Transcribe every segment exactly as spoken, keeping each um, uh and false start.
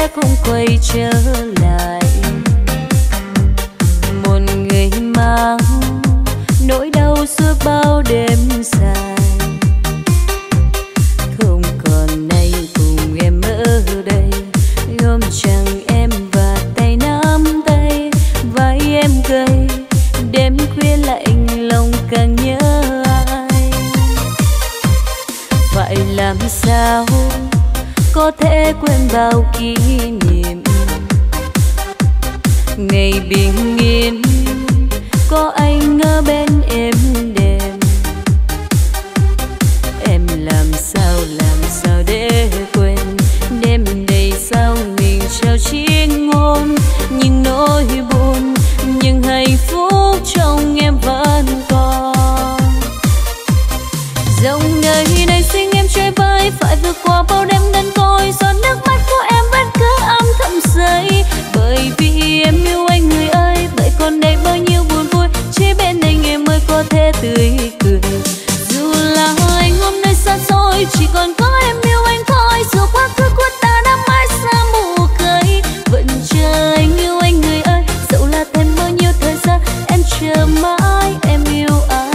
sẽ không quay trở lại. Một người mang nỗi đau suốt bao đêm dài, không còn nay cùng em ở đây, ôm chặt em và tay nắm tay, vai em gầy, đêm khuya lạnh lòng càng nhớ ai. Phải làm sao có thể quên bao kỷ niệm, ngày bình yên có anh ở bên em đêm. Em làm sao làm sao để quên đêm đầy sao mình trao chiếc ngôn, nhưng nỗi buồn nhưng hạnh phúc trong em vẫn còn. Dòng đời này sinh em chơi vơi, phải vượt qua bao đêm đơn côi, giọt nước mắt của em vẫn cứ âm thầm rơi. Bởi vì em yêu anh người ơi, vậy còn đây bao nhiêu buồn vui, chỉ bên anh em mới có thể tươi cười. Dù là anh hôm nay xa xôi, chỉ còn có em yêu anh thôi. Dù quá khứ của ta đã mãi xa mù khơi, vẫn chờ anh yêu anh người ơi. Dẫu là thêm bao nhiêu thời gian, em chờ mãi em yêu ai.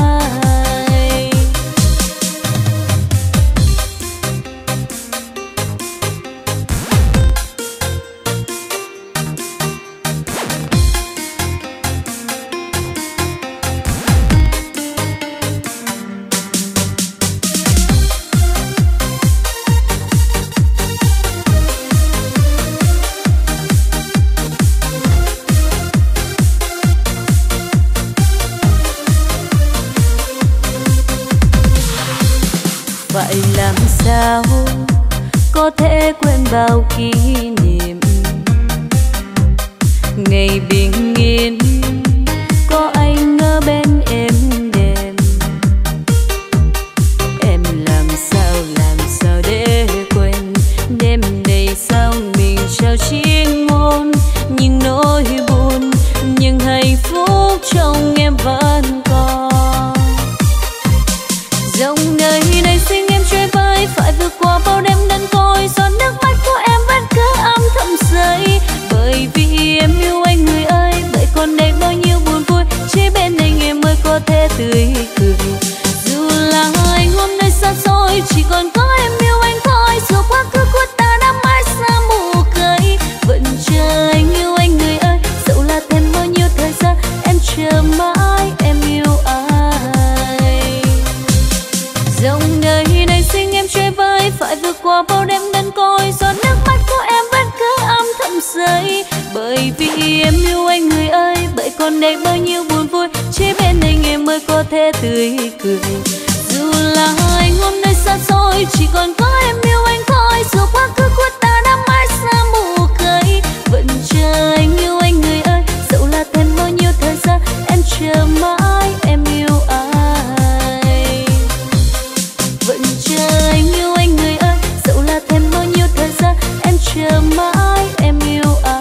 Vậy làm sao có thể quên bao kỷ niệm, ngày bình yên có anh ở bên em đêm. Em làm sao làm sao để quên đêm đầy sao mình trao chiếc ngôn, nhưng nỗi buồn nhưng hạnh phúc trong em vẫn còn. Dòng đời này sinh em chơi vơi, phải vượt qua bao đêm đơn côi, giọt nước mắt của em vẫn cứ âm thầm rơi. Bởi vì em yêu anh người ơi, vậy còn đây bao nhiêu buồn vui, chỉ bên anh em mới có thể tươi cười. Dù là anh hôm nay xa xôi, chỉ còn có em yêu anh thôi. Dù quá khứ của ta đã mãi xa mù khơi, vẫn chờ anh yêu anh người ơi. Dẫu là thêm bao nhiêu thời gian, em chờ mãi em yêu ai. Dòng đời này sinh em chơi vơi, phải vượt qua bao đêm đơn côi, giọt nước mắt của em vẫn cứ âm thầm rơi. Bởi vì em yêu anh người ơi, vậy còn đây bao nhiêu buồn vui, chỉ bên anh em mới có thể tươi cười. Dù là anh hôm nay xa xôi, chỉ còn có em yêu anh thôi. Dù quá khứ của ta đã mãi xa mù khơi, vẫn chờ anh yêu anh người ơi. Dẫu là thêm bao nhiêu thời gian, em chờ mãi em yêu ai. Vẫn chờ anh yêu anh người ơi, dẫu là thêm bao nhiêu thời gian, em chờ mãi em yêu ai.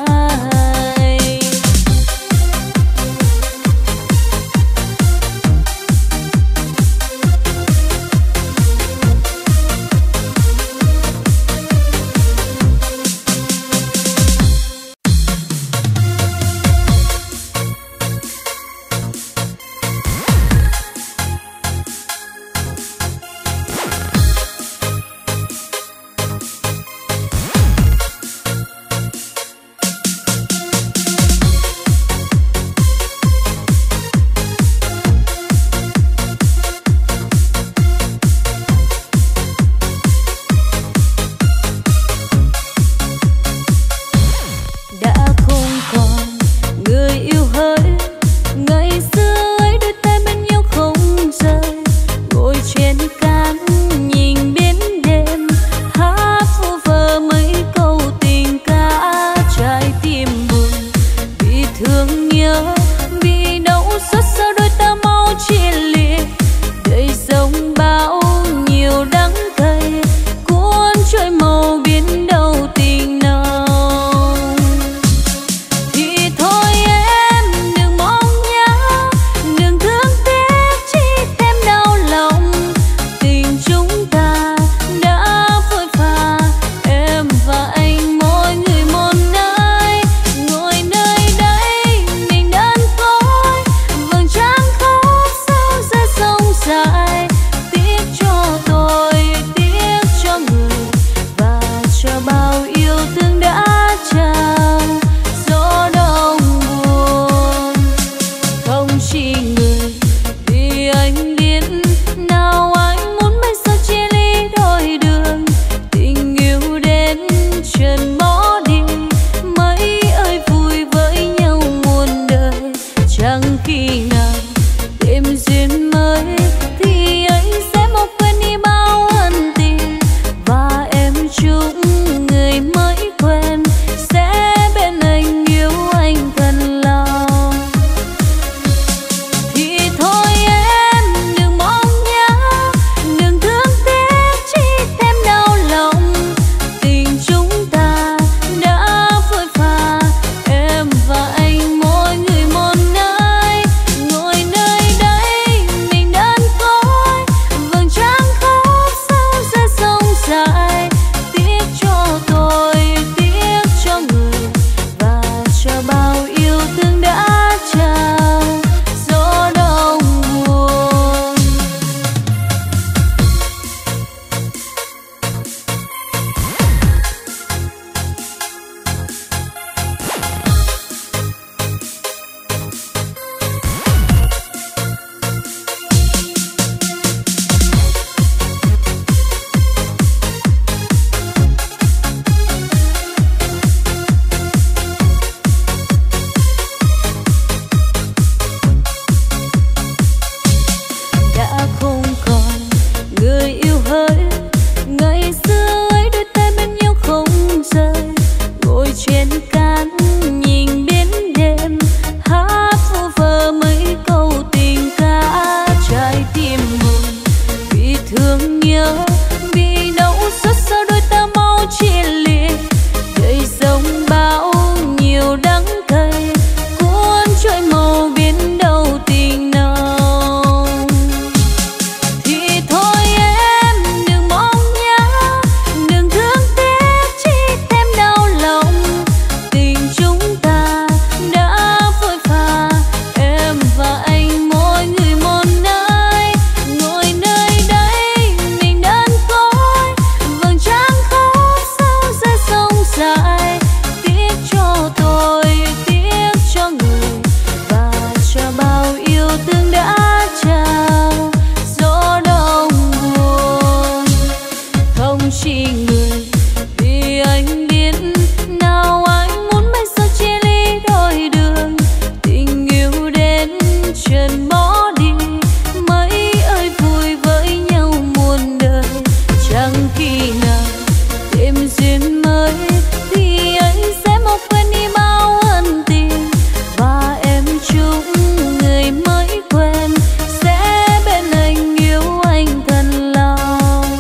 khi nào tìm duyên mới thì anh sẽ một quên đi bao ân tình, và em chúc người mới quen sẽ bên anh yêu anh thật lòng.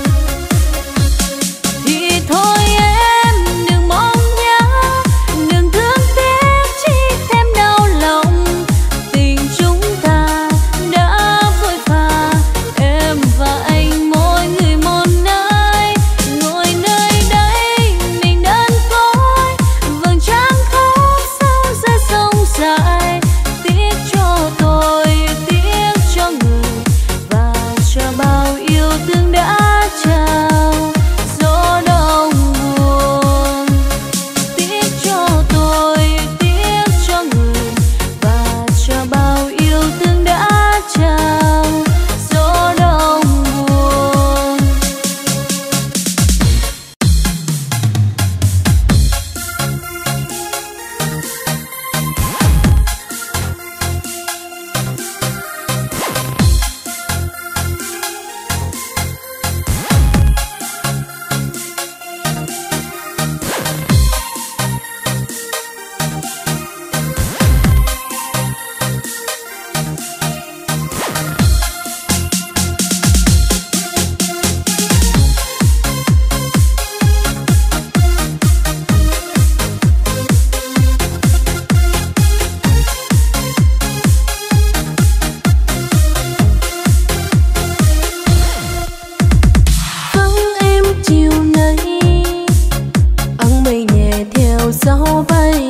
Thì thôi em đừng mong nhớ, đừng thương tiếc chỉ thêm đau lòng. Tình chúng ta đã vội vã, em và anh mỗi người một nơi, ngồi nơi đây mình đơn côi. Vầng trăng khóc sao rơi sông dài, tiếc cho tôi, tiếc cho người và cho bao yêu thương đã trao gió đông buồn. Tiếc cho tôi, tiếc cho người và cho bao yêu thương đã trao gió đông buồn. Vắng em chiều nay, áng mây nhẹ theo gió bay,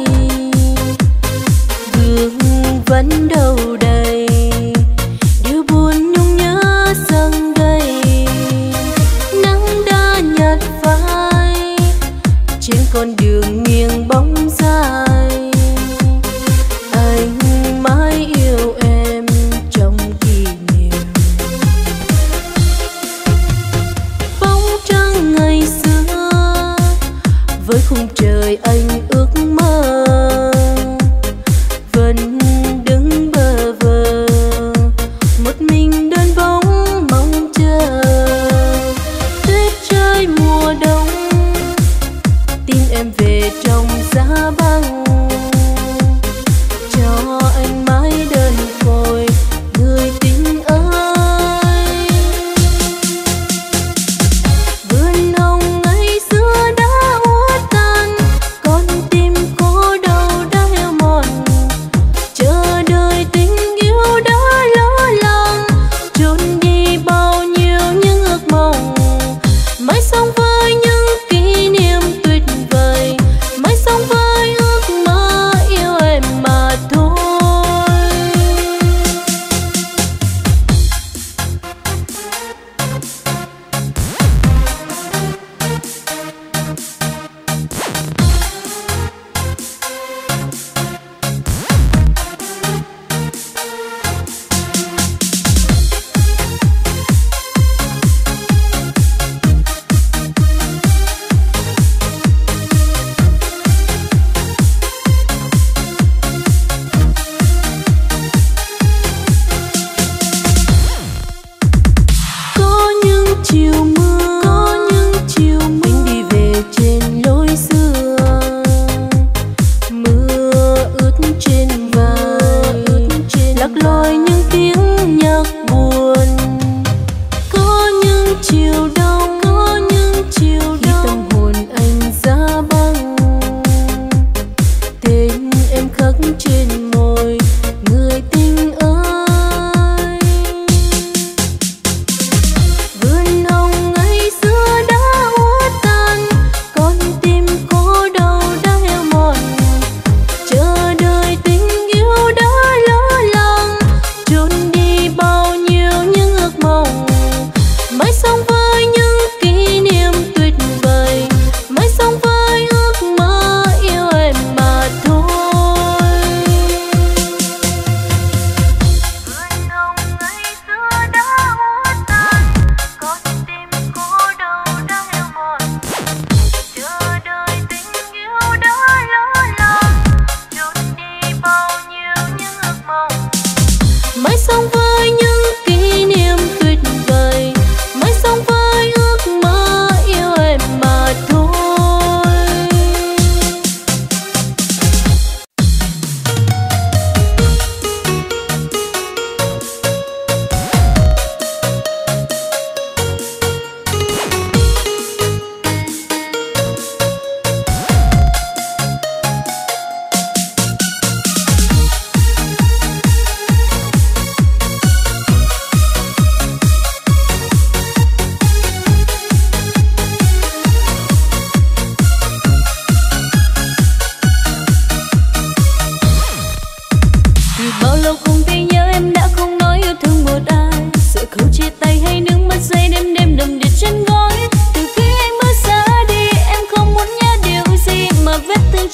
đường vẫn đâu đây, điều buồn nhung nhớ dâng đầy. Nắng đã nhạt phai trên con đường nghiêng bóng dài, anh mãi yêu em trong kỷ niệm. Bóng trăng ngày xưa với khung trời anh ước mơ, vẫn đứng bơ vơ một mình đơn bóng mong chờ. Tuyết rơi mùa đông, tin em về trong giá băng, cho anh mãi đơn côi người tình ơi. Vườn hồng ngày xưa đã úa tàn, con tim cô đâu đã heo mòn, chờ đợi tình yêu đã lỡ làng, trốn đi bao nhiêu những ước mong. Mãi sống với những kỷ niệm tuyệt vời, mãi sống với ước mơ yêu em mà thôi.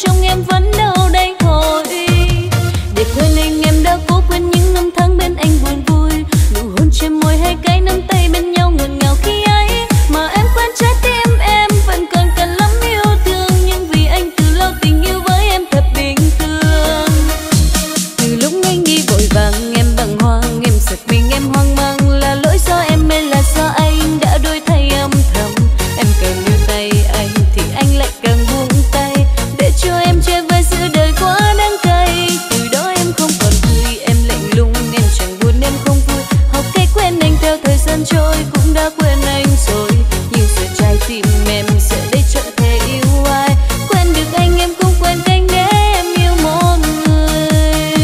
trong em vẫn đâu đây thôi. Để quên anh em đã cố quên những năm tháng bên anh buồn vui, nụ hôn trên môi hay cái nắm tay bên nhau ngọt ngào khi ấy. Mà em quên trái tim em vẫn còn cần lắm yêu thương, nhưng vì anh từ lâu tình yêu với em thật bình thường. Từ lúc anh đi vội vàng em bàng hoàng, em giật mình em hoang mang, là lỗi do em hay là do anh đã đổi thay âm thầm. Em càng níu tay anh thì anh lại càng buông tay, để cho em chơi với giữa đời quá đắng cay. Từ đó em không còn vui, em lạnh lùng, em chẳng buồn em không vui. Học cách quên anh theo thời gian trôi cũng đã quên anh rồi, nhưng giờ trái tim em giờ đây chẳng thể yêu ai. Quên được anh em không quên cách để em yêu một người.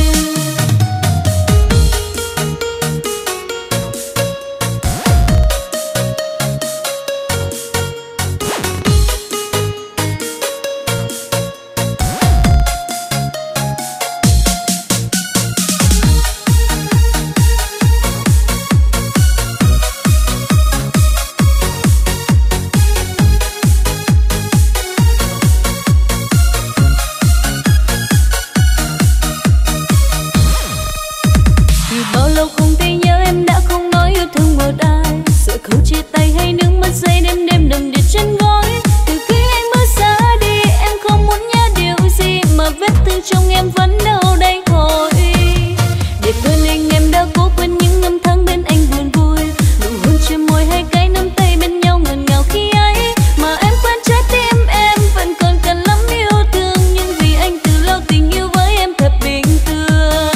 Từ bao lâu không thấy nhớ em đã không nói yêu thương một ai, sợ không chia tay hay nước mắt rơi đêm đêm đầm đìa trên gối. Từ khi anh bước xa đi em không muốn nhớ điều gì, mà vết thương trong em vẫn đâu đây thôi. Để quên anh em đã cố quên những năm tháng bên anh buồn vui, nụ hôn trên môi hay cái nắm tay bên nhau ngọt ngào khi ấy. Mà em quên trái tim em vẫn còn cần lắm yêu thương, nhưng vì anh từ lâu tình yêu với em thật bình thường.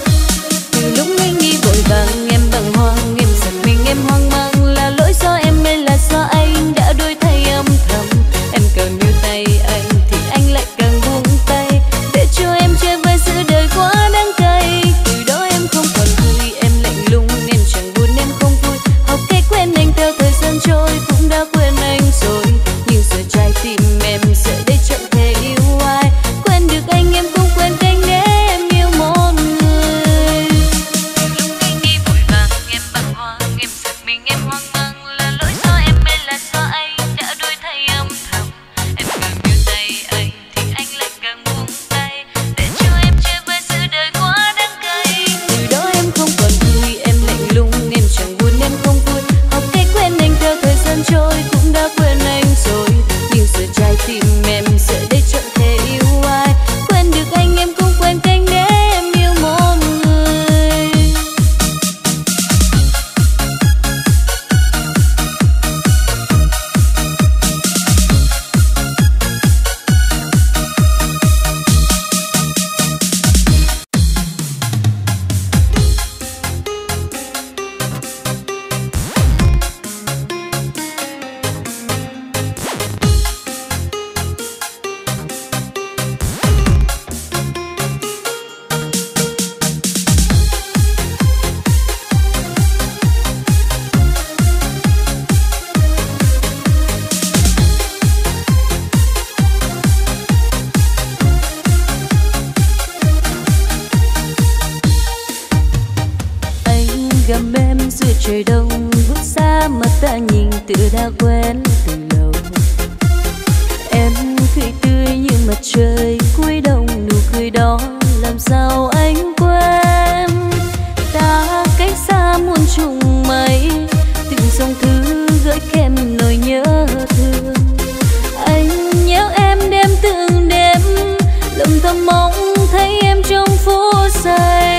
Từ lúc anh đi vội vàng em bàng hoàng, em giật mình em hoang mang, là lỗi do em hay là do anh đã đổi thay âm thầm. Em càng níu tay anh thì anh lại càng buông tay, để cho em chơi với giữa đời quá đắng cay. Từ đó em không còn vui, em lạnh lùng, em chẳng buồn em không vui. Học cách quên anh theo thời gian trôi cũng đã quên anh rồi, nhưng giờ trái tim em giờ đây chẳng thể yêu ai. Quên được anh em không quên cách để em yêu một người. Lúc anh đi vội vàng em bàng hoàng, em giật mình em hoang mang, là lỗi do em hay là do anh đã đổi thay âm thầm. Em càng níu tay anh thì anh lại càng buông tay, để cho em chơi với giữa đời quá đắng cay. Từ đó em không còn vui, em lạnh lùng, em chẳng buồn em không vui. Học cách quên anh theo thời gian trôi cũng đã quên anh rồi, nhưng giờ trái tim em giờ đây chẳng thể yêu ai. Quên được anh em không quên cách để em yêu một người. Anh gầm em giữa trời đông, bước xa mà ta nhìn tựa đã quen từ lâu. Em cười tươi như mặt trời cuối đông, nụ cười đó làm sao anh quên. Ta cách xa muôn trùng mây, từng dòng thư gửi kèm nỗi nhớ thương. Anh nhớ em đêm từng đêm, lầm thầm mong thấy em trong phút giây.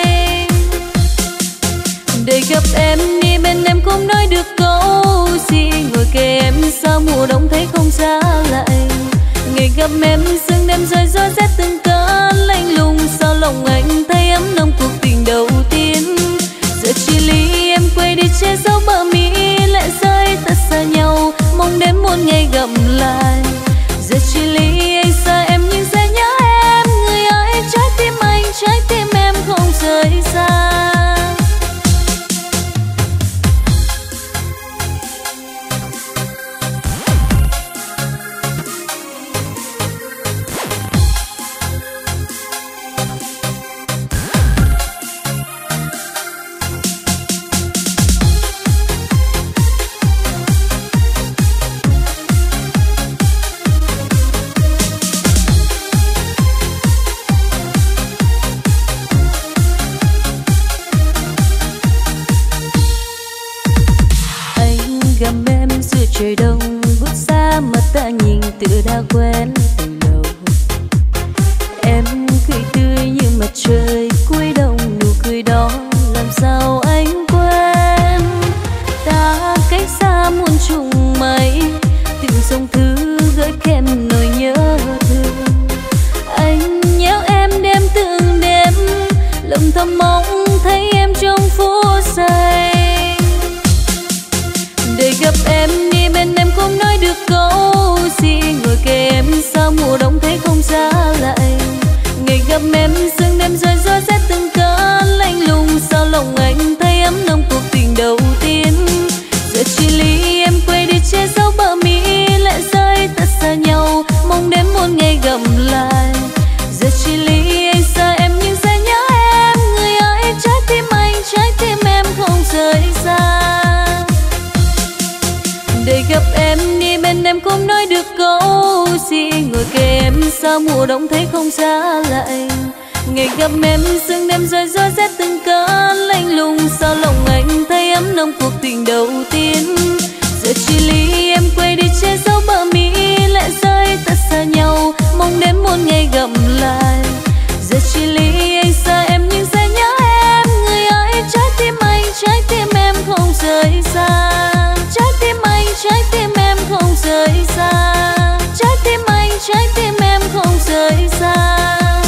Để gặp em đi bên em không nói được câu gì, ngồi kề em sao mùa đông thấy không giá lạnh. Ngày gặp em sương đêm rơi gió rét từng cơn lạnh lùng, sao lòng anh thấy ấm nồng cuộc tình đầu tiên. Giờ chia ly em quay đi che giấu bờ mi lại rơi thật xa nhau, mong đến một ngày gặp lại. Giờ chia ly anh xa em nhưng sẽ nhớ em, người ơi trái tim anh trái tim em không rời xa. xa mà ta nhìn tựa đã quen từ lâu. Em cười tươi như mặt trời cuối đông, nụ cười đó làm sao anh quên. Ta cách xa muôn trùng mây, từng dòng thư gửi kèm nỗi nhớ thương. Anh nhớ em đêm từng đêm, lòng thầm mong thấy em trong phút giây. Để gặp em đi bên em không nói được câu gì, ngồi kề em sao mùa đông thấy không giá lạnh. Ngày gặp em sương đêm rơi gió rét từng cơn lạnh lùng, sao lòng anh thấy ấm nồng cuộc tình đầu tiên. Giờ chỉ lý em quay đi che giấu bờ mi lại rơi thật xa nhau, mong đến muôn ngày gặp lại. Giờ chỉ lý anh xa em nhưng sẽ nhớ em, người ơi trái tim anh trái tim em không rời xa. Để gặp em đi bên em không nói được câu gì, ngồi kề em sao mùa đông thấy không giá lạnh. Ngày gặp em sương đêm rơi gió rét từng cơn lạnh lùng, sao lòng anh thấy ấm nồng cuộc tình đầu tiên. Giờ chỉ lý em quay đi che giấu bờ mi lại rơi thật xa nhau, mong đến muôn ngày gặp lại. Giờ chỉ lý anh xa em nhưng sẽ nhớ em, người ơi trái tim anh trái tim em không rời xa. Trái tim anh trái tim em không rời xa, trái tim anh trái tim em không rời xa.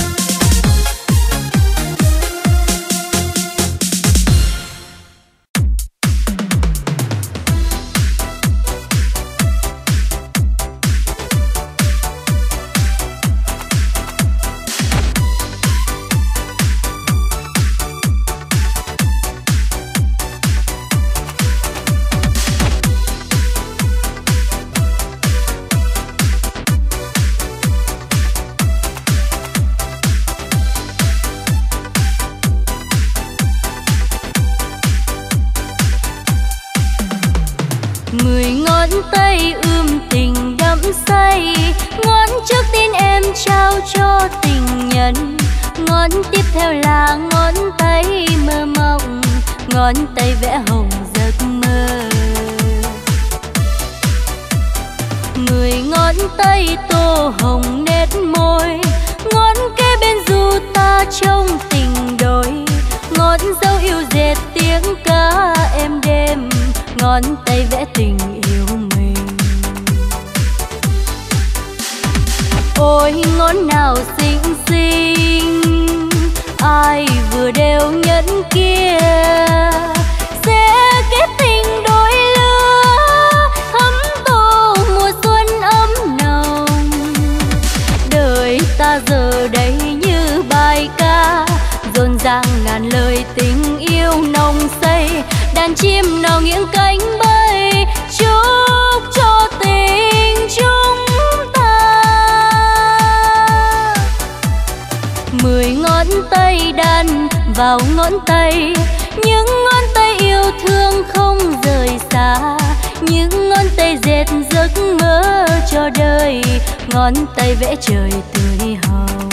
Cho tình nhân ngón tiếp theo là ngón tay mơ mộng, ngón tay vẽ hồng giấc mơ. Mười ngón tay tô hồng nét môi, ngón kế bên du ta trong tình đôi, ngón dấu yêu dệt tiếng ca êm đêm, ngón tay vẽ tình yêu mình. Ôi ngón nào xinh xinh, ai vừa đeo nhẫn kia, sẽ kết tình đôi lứa, thắm tô mùa xuân ấm nồng. Đời ta giờ đây như bài ca, rộn ràng ngàn lời tình yêu nồng say, đàn chim nào nghiêng cánh bay, chúc cho tình chúng. Mười ngón tay đan vào ngón tay, những ngón tay yêu thương không rời xa, những ngón tay dệt giấc mơ cho đời, ngón tay vẽ trời tươi hồng.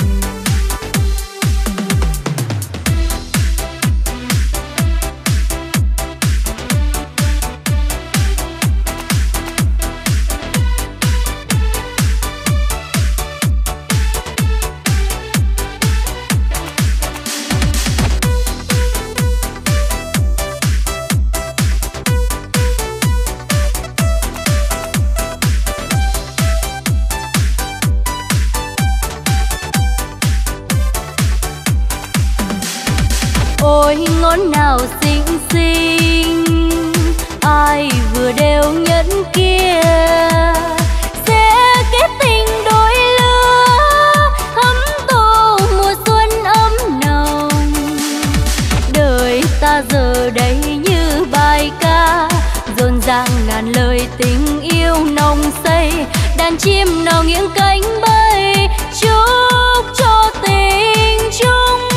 Ôi ngón nào xinh xinh, ai vừa đeo nhẫn kia, sẽ kết tình đôi lứa, thắm tô mùa xuân ấm nồng. Đời ta giờ đây như bài ca, rộn ràng ngàn lời tình yêu nồng say, đàn chim nào nghiêng cánh bay, chúc cho tình chúng.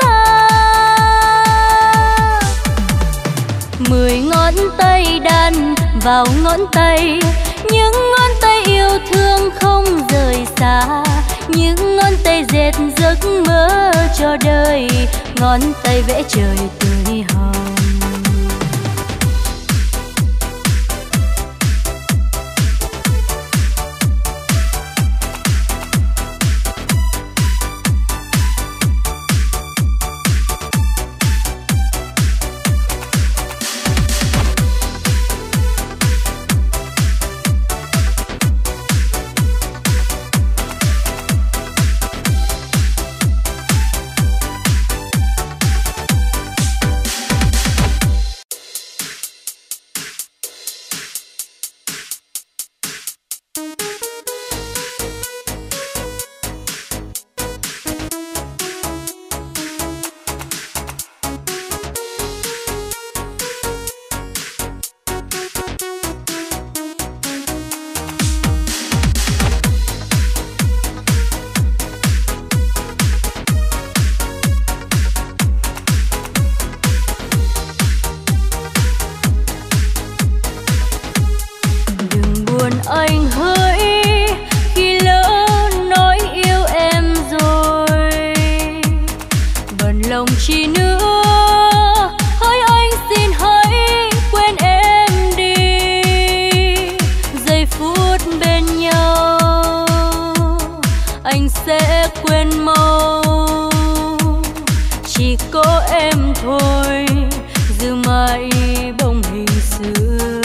Mười ngón tay đan vào ngón tay, những ngón tay yêu thương không rời xa, những ngón tay dệt giấc mơ cho đời, ngón tay vẽ trời tươi hồng. phút bên nhau anh sẽ quên mau. Chỉ có em thôi giữ mãi bóng hình xưa,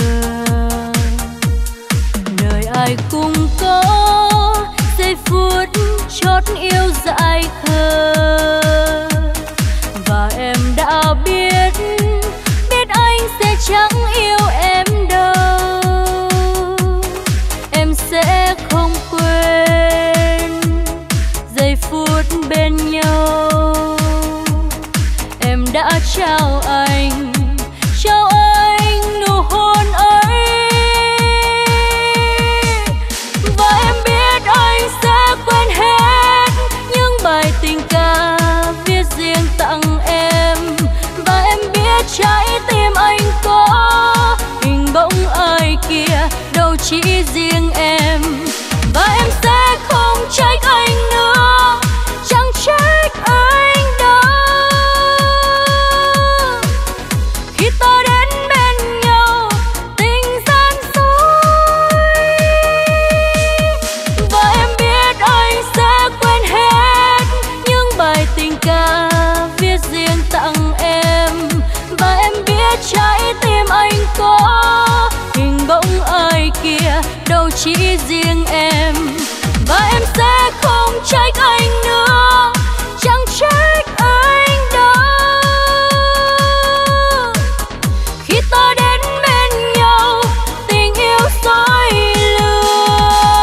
đời ai cũng có giây phút chót yêu dại khờ. Và em đã biết, biết anh sẽ chẳng yêu em đâu. Em sẽ không quên giây phút bên nhau. Em đã trao anh, trao anh nụ hôn ấy. Và em biết anh sẽ quên hết những bài tình ca viết riêng tặng em. Và em biết trái tim anh có hình bóng ai kia, đâu chỉ riêng em. Và em sẽ không trách anh nữa, chẳng trách anh đâu. Khi ta đến bên nhau tình gian dối. Và em biết anh sẽ quên hết những bài tình ca viết riêng tặng em. Và em biết trái tim anh có hình bóng ai kia, đâu chỉ riêng em. Và em sẽ không trách anh nữa, chẳng trách anh đâu. Khi ta đến bên nhau tình yêu dối lừa.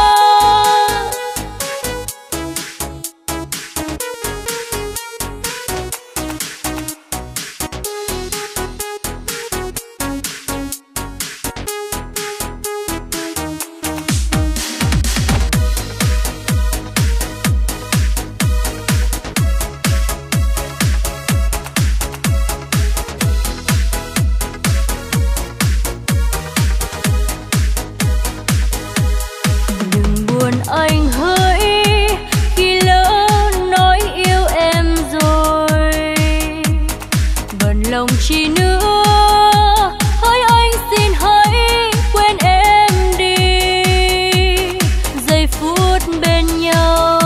Anh hỡi khi lỡ nói yêu em rồi, bận lòng chi nữa. Hỡi anh xin hãy quên em đi. Giây phút bên nhau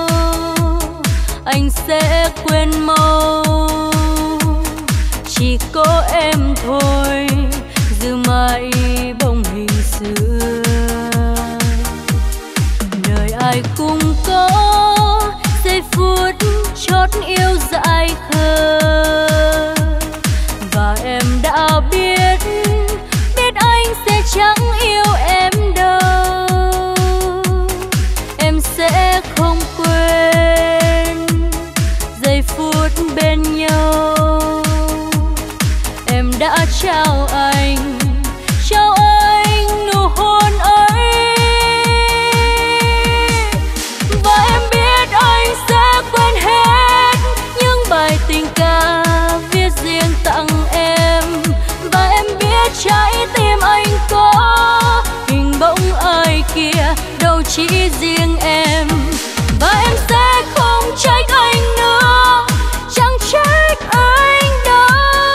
anh sẽ quên mau. Chỉ có em thôi giữ mãi bóng hình xưa, ai cũng có giây phút chót yêu dại khờ. Và em đã biết, biết anh sẽ chẳng yêu em đâu. Em sẽ không quên giây phút bên nhau. Em đã trao anh, trao anh nụ hôn ấy. Quên hết những bài tình ca viết riêng tặng em. Và em biết trái tim anh có hình bóng ai kia, đâu chỉ riêng em. Và em sẽ không trách anh nữa, chẳng trách anh đâu.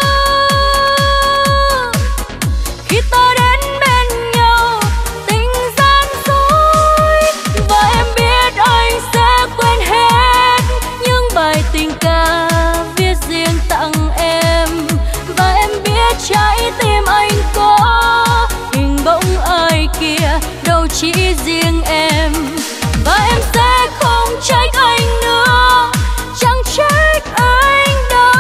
Khi ta đến bên nhau tình gian dối. Và em biết anh sẽ quên hết những bài tình ca viết riêng tặng em. Và em biết trái tim anh có hình bóng ai kia, đâu chỉ riêng em. Và em sẽ không trách anh nữa, chẳng trách anh đâu.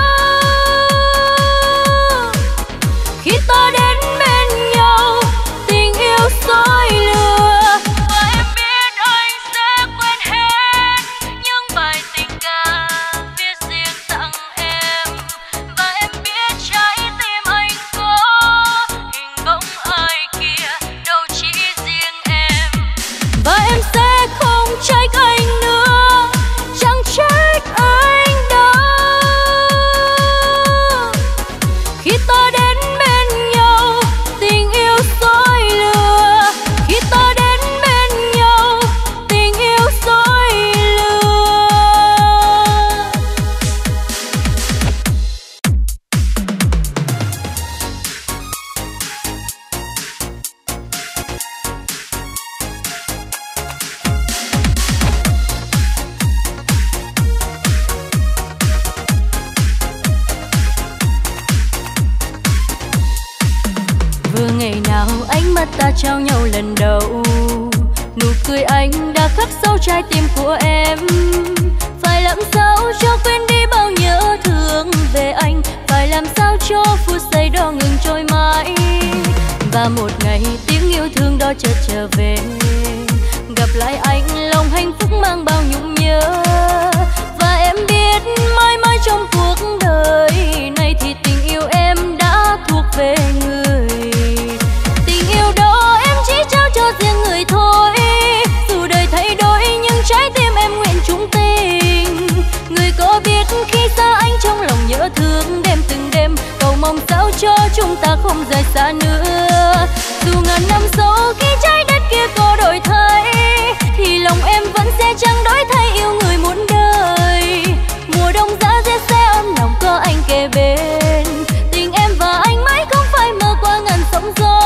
Khi ta đến bên nhau tình yêu dối lừa. Và em biết anh sẽ quên hết những bài tình ca viết riêng tặng em. Và em biết trái tim anh có hình bóng ai kia, đâu chỉ riêng em. Và em sẽ không trách anh nữa, chẳng trách anh đâu. Khi ta đến bên nhau tình yêu dối lừa. Khi ta đến bên nhau tình yêu dối lừa. trao nhau lần đầu. Nụ cười anh đã khắc sâu trái tim của em. Phải làm sao cho quên đi bao nhớ thương về anh, phải làm sao cho phút giây đó ngừng trôi mãi. Và một ngày tiếng yêu thương đó chợt trở về, gặp lại anh lòng hạnh phúc mang bao nhung nhớ. Và em biết mãi mãi trong cuộc đời này thì tình yêu em đã thuộc về người. Tình yêu đó em chỉ trao cho riêng người thôi, dù đời thay đổi nhưng trái tim em nguyện chung tình. Người có biết khi xa anh trong lòng nhớ thương đêm từng đêm, cầu mong sao cho chúng ta không rời xa nữa. Dù ngàn năm sau khi trái đất kia có đổi thay, thì lòng em vẫn sẽ chẳng đổi thay yêu người muôn đời. Mùa đông giá rét sẽ ấm lòng có anh kề bên, tình em và anh mãi không phải mơ qua ngàn sóng gió.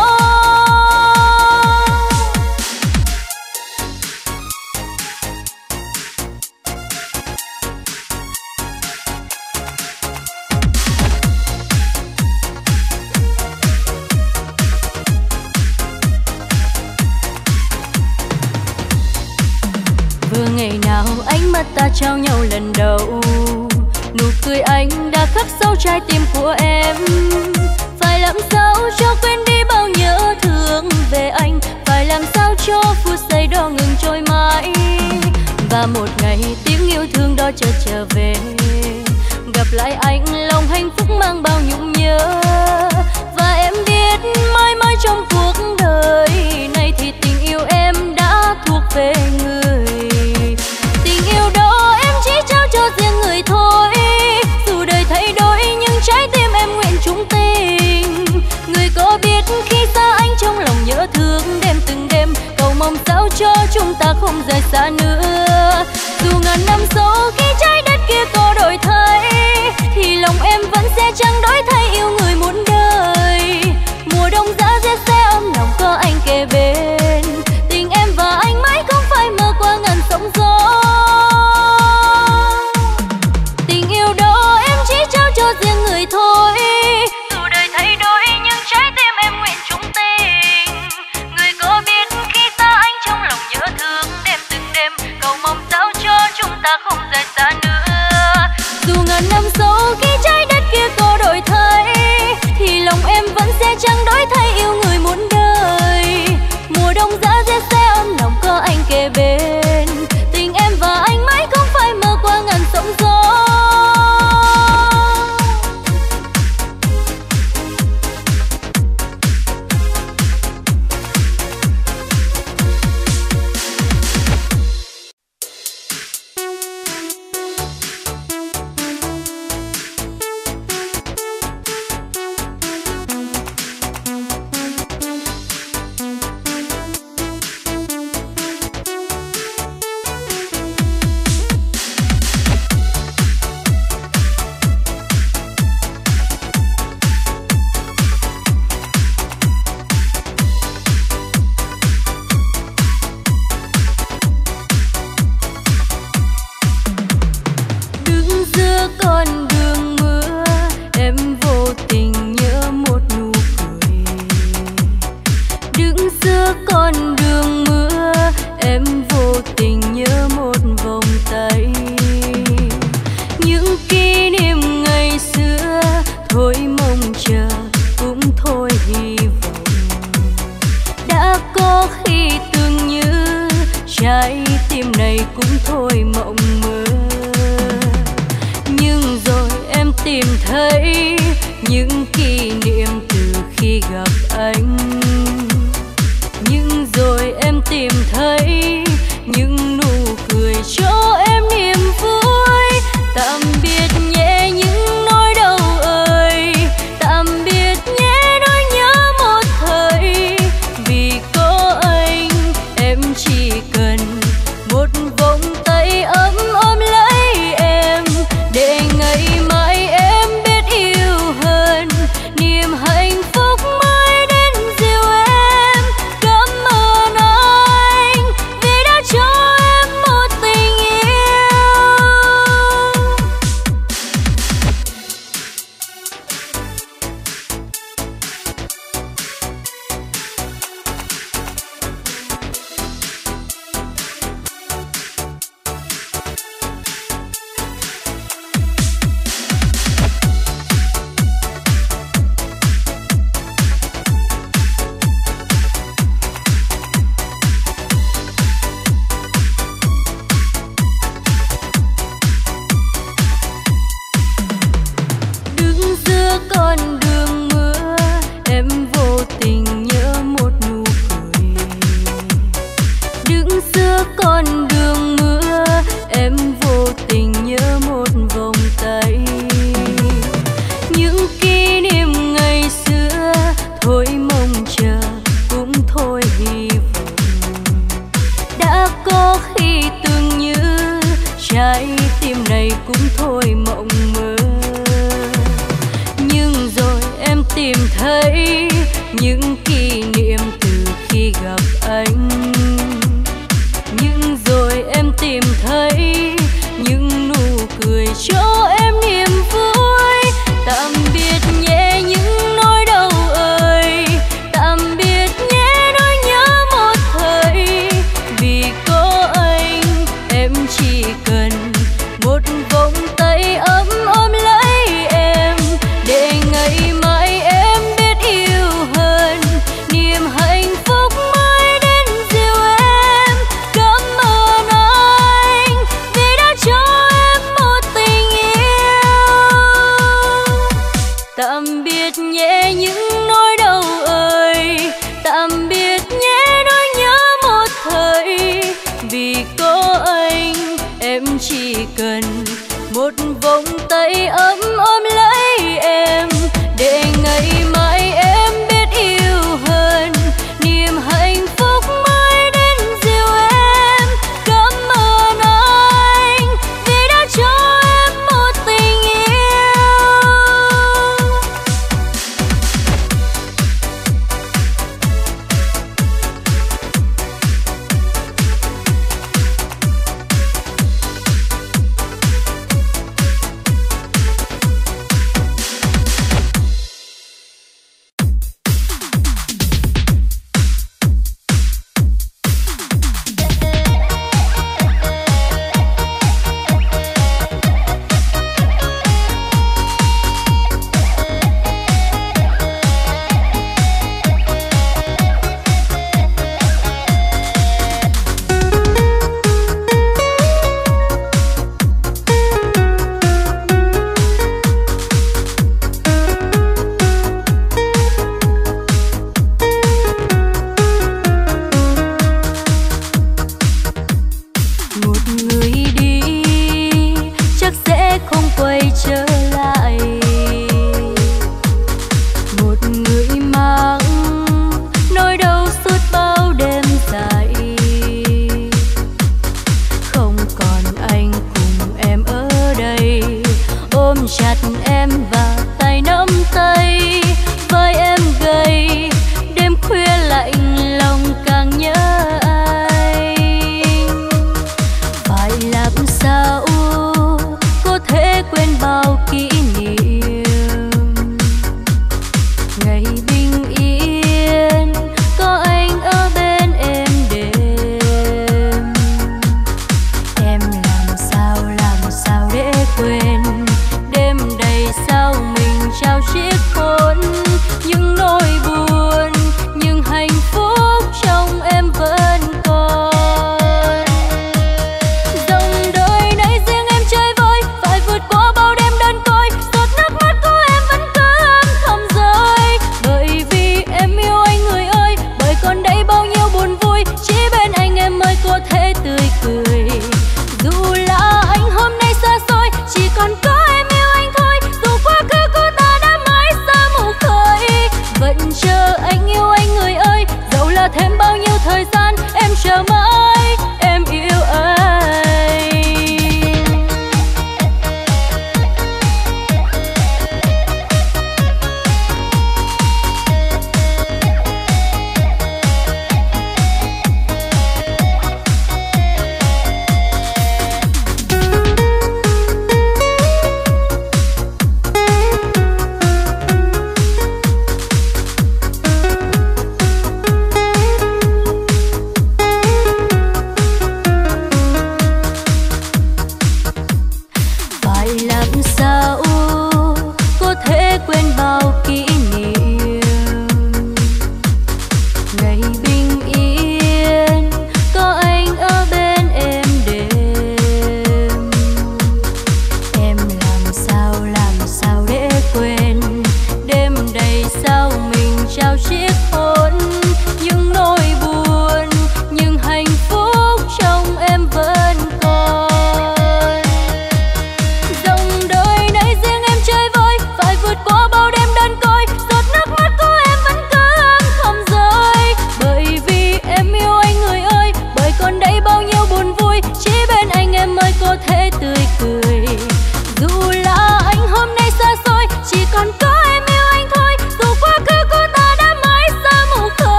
Vừa ngày nào ánh mắt ta trao nhau lần đầu, nụ cười anh đã khắc sâu trái tim của em. Phải làm sao cho quên đi bao nhớ thương về anh, phải làm sao cho phút giây đó ngừng trôi mãi. Và một ngày tiếng yêu thương đó chợt trở về, gặp lại anh lòng hạnh phúc mang bao nhung nhớ. Và em biết mãi mãi trong cuộc đời này thì tình yêu em đã thuộc về người. Tình yêu đó em chỉ trao cho riêng người thôi, dù đời thay đổi nhưng trái tim em nguyện chung tình. Người có biết khi xa anh trong lòng nhớ thương đêm từng đêm, cầu mong sao cho chúng ta không rời xa nữa. Dù ngàn năm sau khi trái đất kia có đổi thay, thì lòng em vẫn sẽ chẳng đổi thay yêu người muôn đời. Mùa đông giá rét sẽ ấm lòng có anh kề bên, tình em và anh mãi không phải mơ qua ngàn sóng gió. Tình yêu đó em chỉ trao cho riêng người thôi, dù đời thay đổi nhưng trái tim em nguyện chung tình. Người có biết khi xa anh trong lòng nhớ thương đêm từng đêm, cầu mong sao cho chúng ta không rời xa nữa. Dù ngàn năm sau khi trái đất kia có đổi thay, thì lòng em vẫn sẽ chẳng đổi thay yêu người muôn đời. Mùa đông giá rét sẽ ấm lòng có anh kề bên, tình em và anh mãi không phải mơ qua ngàn sóng gió. Con đường mưa em vô tình nhớ một nụ cười, đứng giữa con đường mưa em vô tình nhớ một vòng tay. Những kỷ niệm ngày xưa thôi mong chờ cũng thôi hy vọng, đã có khi tưởng như trái tim này cũng thôi mộng mơ. Nhưng rồi em tìm thấy những kỷ niệm từ khi gặp anh. Nhưng rồi em tìm thấy những nụ cười cho em niềm vui. Tạm biệt nhé những nỗi đau ơi, tạm biệt nhé nỗi nhớ một thời. Vì có anh em chỉ cần một vòng tay ấm ôm lấy em, để ngày mai em biết yêu hơn, niềm hạnh phúc mới đến dìu em. Cảm ơn anh vì đã cho em một tình yêu. cũng thôi mộng mơ. Nhưng rồi em tìm thấy những kỷ niệm từ khi gặp anh. Nhưng rồi em tìm thấy những nụ cười cho em niềm vui. Tạm biệt nhé những nỗi đau ơi, tạm biệt nhé nỗi nhớ một thời. Vì có anh em chỉ cần một vòng tay ấm ôm lấy em, để ngày mai em biết yêu hơn, niềm hạnh phúc mới đến dìu em. Cảm ơn anh vì đã cho em một tình yêu. Tạm biệt nhé những nỗi đau ơi, tạm biệt nhé nỗi nhớ một thời. Vì có anh em chỉ cần một vòng tay ấm ôm lấy em, để ngày mai em biết yêu hơn, niềm hạnh phúc mới đến dìu em. Cảm ơn anh vì đã cho em một tình yêu.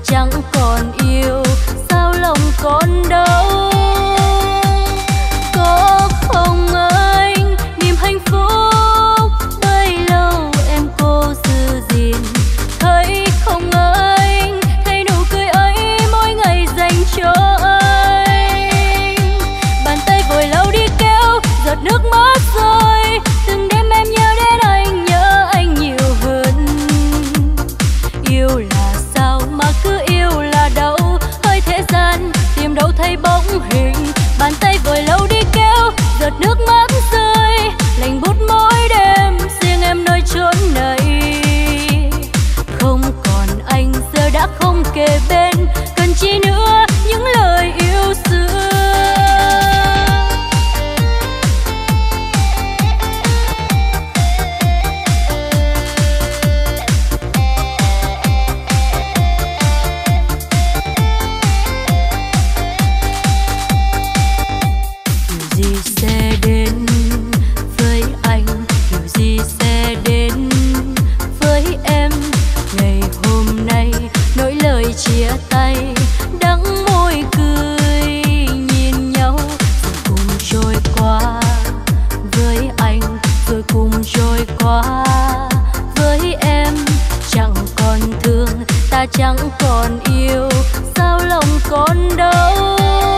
chẳng còn yêu, sao lòng còn đau. Có không anh niềm hạnh phúc bấy lâu em cố giữ gìn, thấy không anh thấy nụ cười ấy mỗi ngày dành cho anh. Bàn tay vội lau đi kéo giọt nước mắt rơi, từng đêm em nhớ đến anh, nhớ anh nhiều hơn. Yêu là sao mà cứ yêu là đau, hơi thế gian tìm đâu thấy bóng hình. Bàn tay vội lau đi kéo giọt nước mắt rơi, lạnh buốt mỗi đêm riêng em nơi chốn này. Không còn anh giờ đã không kề bên, cần chi nữa những lời yêu xưa. Chia tay đắng môi cười nhìn nhau rồi cùng trôi qua với anh, rồi cùng trôi qua với em. Chẳng còn thương ta chẳng còn yêu, sao lòng còn đau.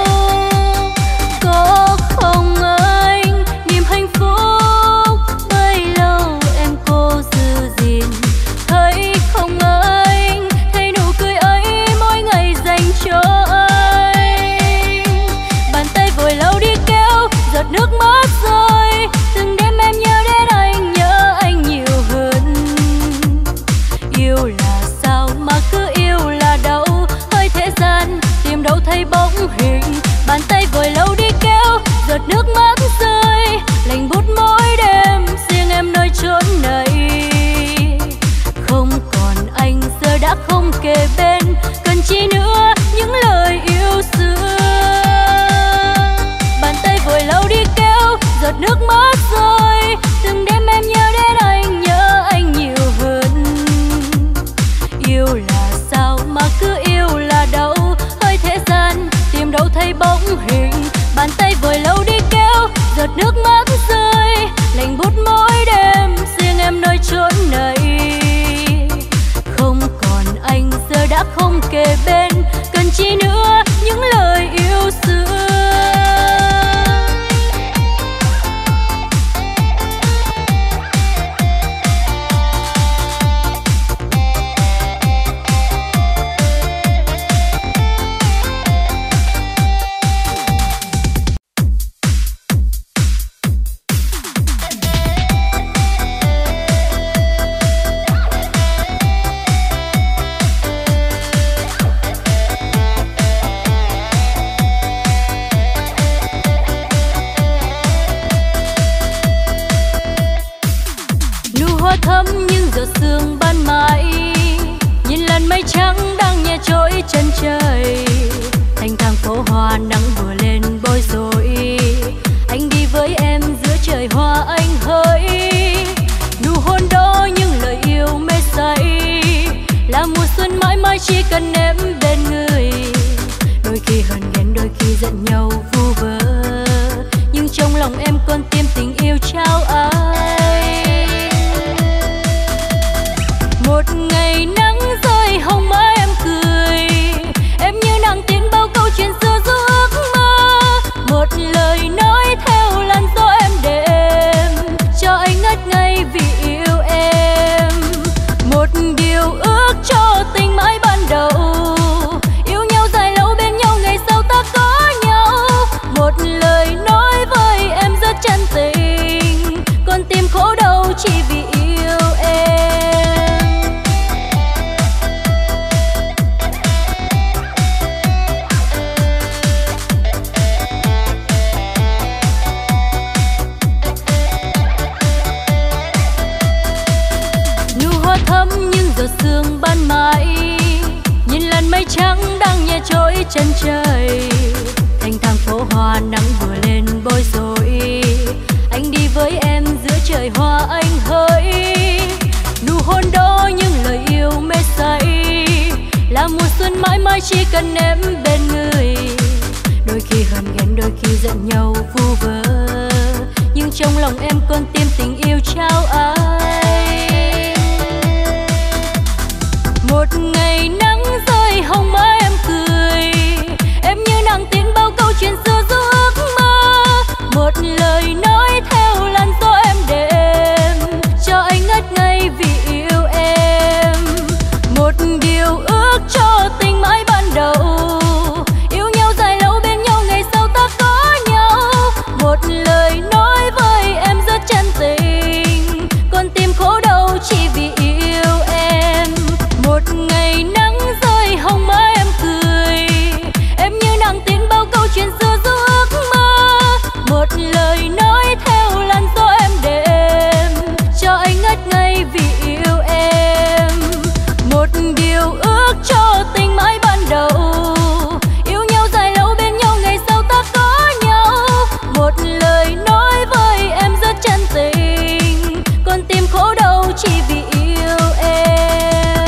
Có không anh niềm hạnh phúc bấy lâu em cố giữ gìn, thấy không anh thấy nụ cười ấy dành cho anh. Bàn tay vội lau đi kéo giọt nước mắt rơi, từng đêm em nhớ đến anh, nhớ anh nhiều hơn. Yêu là sao mà cứ yêu là đau, hơi thế gian tìm đâu thấy bóng hình. Bàn tay vội lau đi kéo giọt nước mắt rơi, lạnh buốt mỗi đêm riêng em nơi chốn này. Không còn anh giờ đã không kề bên, cần chi nữa những lời yêu xưa. Bàn tay vội lau đi kéo giọt nước mắt rơi, từng đêm em nhớ đến anh, nhớ anh nhiều hơn. Yêu là sao mà cứ yêu là đau, hơi thế gian tìm đâu thấy bóng hình. Bàn tay vội lau đi kéo giọt nước mắt rơi, lạnh buốt mỗi đêm riêng em nơi chốn này. Không còn anh giờ đã không kề bên, cần chi nữa những lời yêu xưa. Thấm những giọt sương ban mai, nhìn lần mây trắng đang nhẹ trỗi chân trời. Thành thang phố hoa nắng vừa lên bối rối, anh đi với em giữa trời hoa anh hỡi. Nụ hôn đó những lời yêu mê say, là mùa xuân mãi mãi chỉ cần em bên người. Đôi khi hờn ghen đôi khi giận nhau vu vơ, nhưng trong lòng em con tim tình yêu trao ai. Một ngày nắng rơi hồng má em cười, em như nàng tiên bao câu chuyện xưa giữa ước mơ. Một lời nói theo làn gió em đêm, cho anh ngất ngây vì yêu em. Một điều ước cho tình mãi ban đầu, yêu nhau dài lâu bên nhau ngày sau ta có nhau. Một lời nói với em rất chân tình, con tim khổ đau chỉ vì yêu em. Thấm những giọt sương ban mai, nhìn lần mây trắng đang nhẹ trỗi chân trời. Thành thang phố hoa nắng vừa lên bối rối, anh đi với em giữa trời hoa anh hỡi. Nụ hôn đó những lời yêu mê say, là mùa xuân cần em bên người. Đôi khi hờn ghen, đôi khi giận nhau vu vơ, nhưng trong lòng em con tim tình yêu trao ai. Một ngày nắng rơi hồng má em cười, em như nàng tiên bao câu chuyện xưa du ước mơ. Một lời nói theo làn gió em đêm, cho anh ngất ngây vì yêu em. Một điều ước cho tình mãi ban đầu, yêu nhau dài lâu bên nhau ngày sau ta có nhau. Một lời nói với em rất chân tình, con tim khổ đau chỉ vì yêu em. Một ngày nắng rơi hồng má em cười, em như nàng tiên bao câu chuyện xưa du ước mơ. Một lời nói theo làn gió em đêm, cho anh ngất ngây vì yêu em. Một điều ước cho tình mãi ban đầu, yêu nhau dài lâu bên nhau ngày sau ta có nhau. Một lời nói với em rất chân tình, con tim khổ đau chỉ vì yêu em.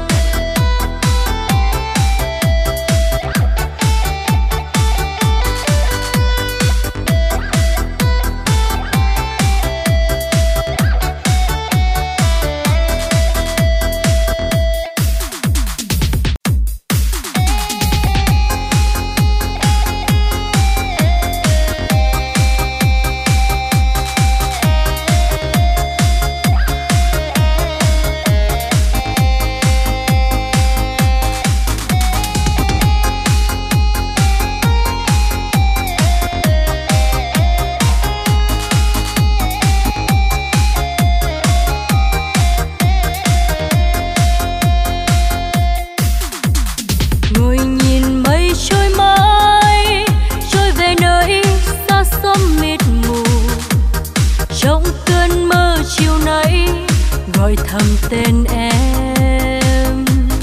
Ngồi nhìn mây trôi mãi, trôi về nơi xa xăm mịt mù. Trong cơn mơ chiều nay gọi thầm tên em,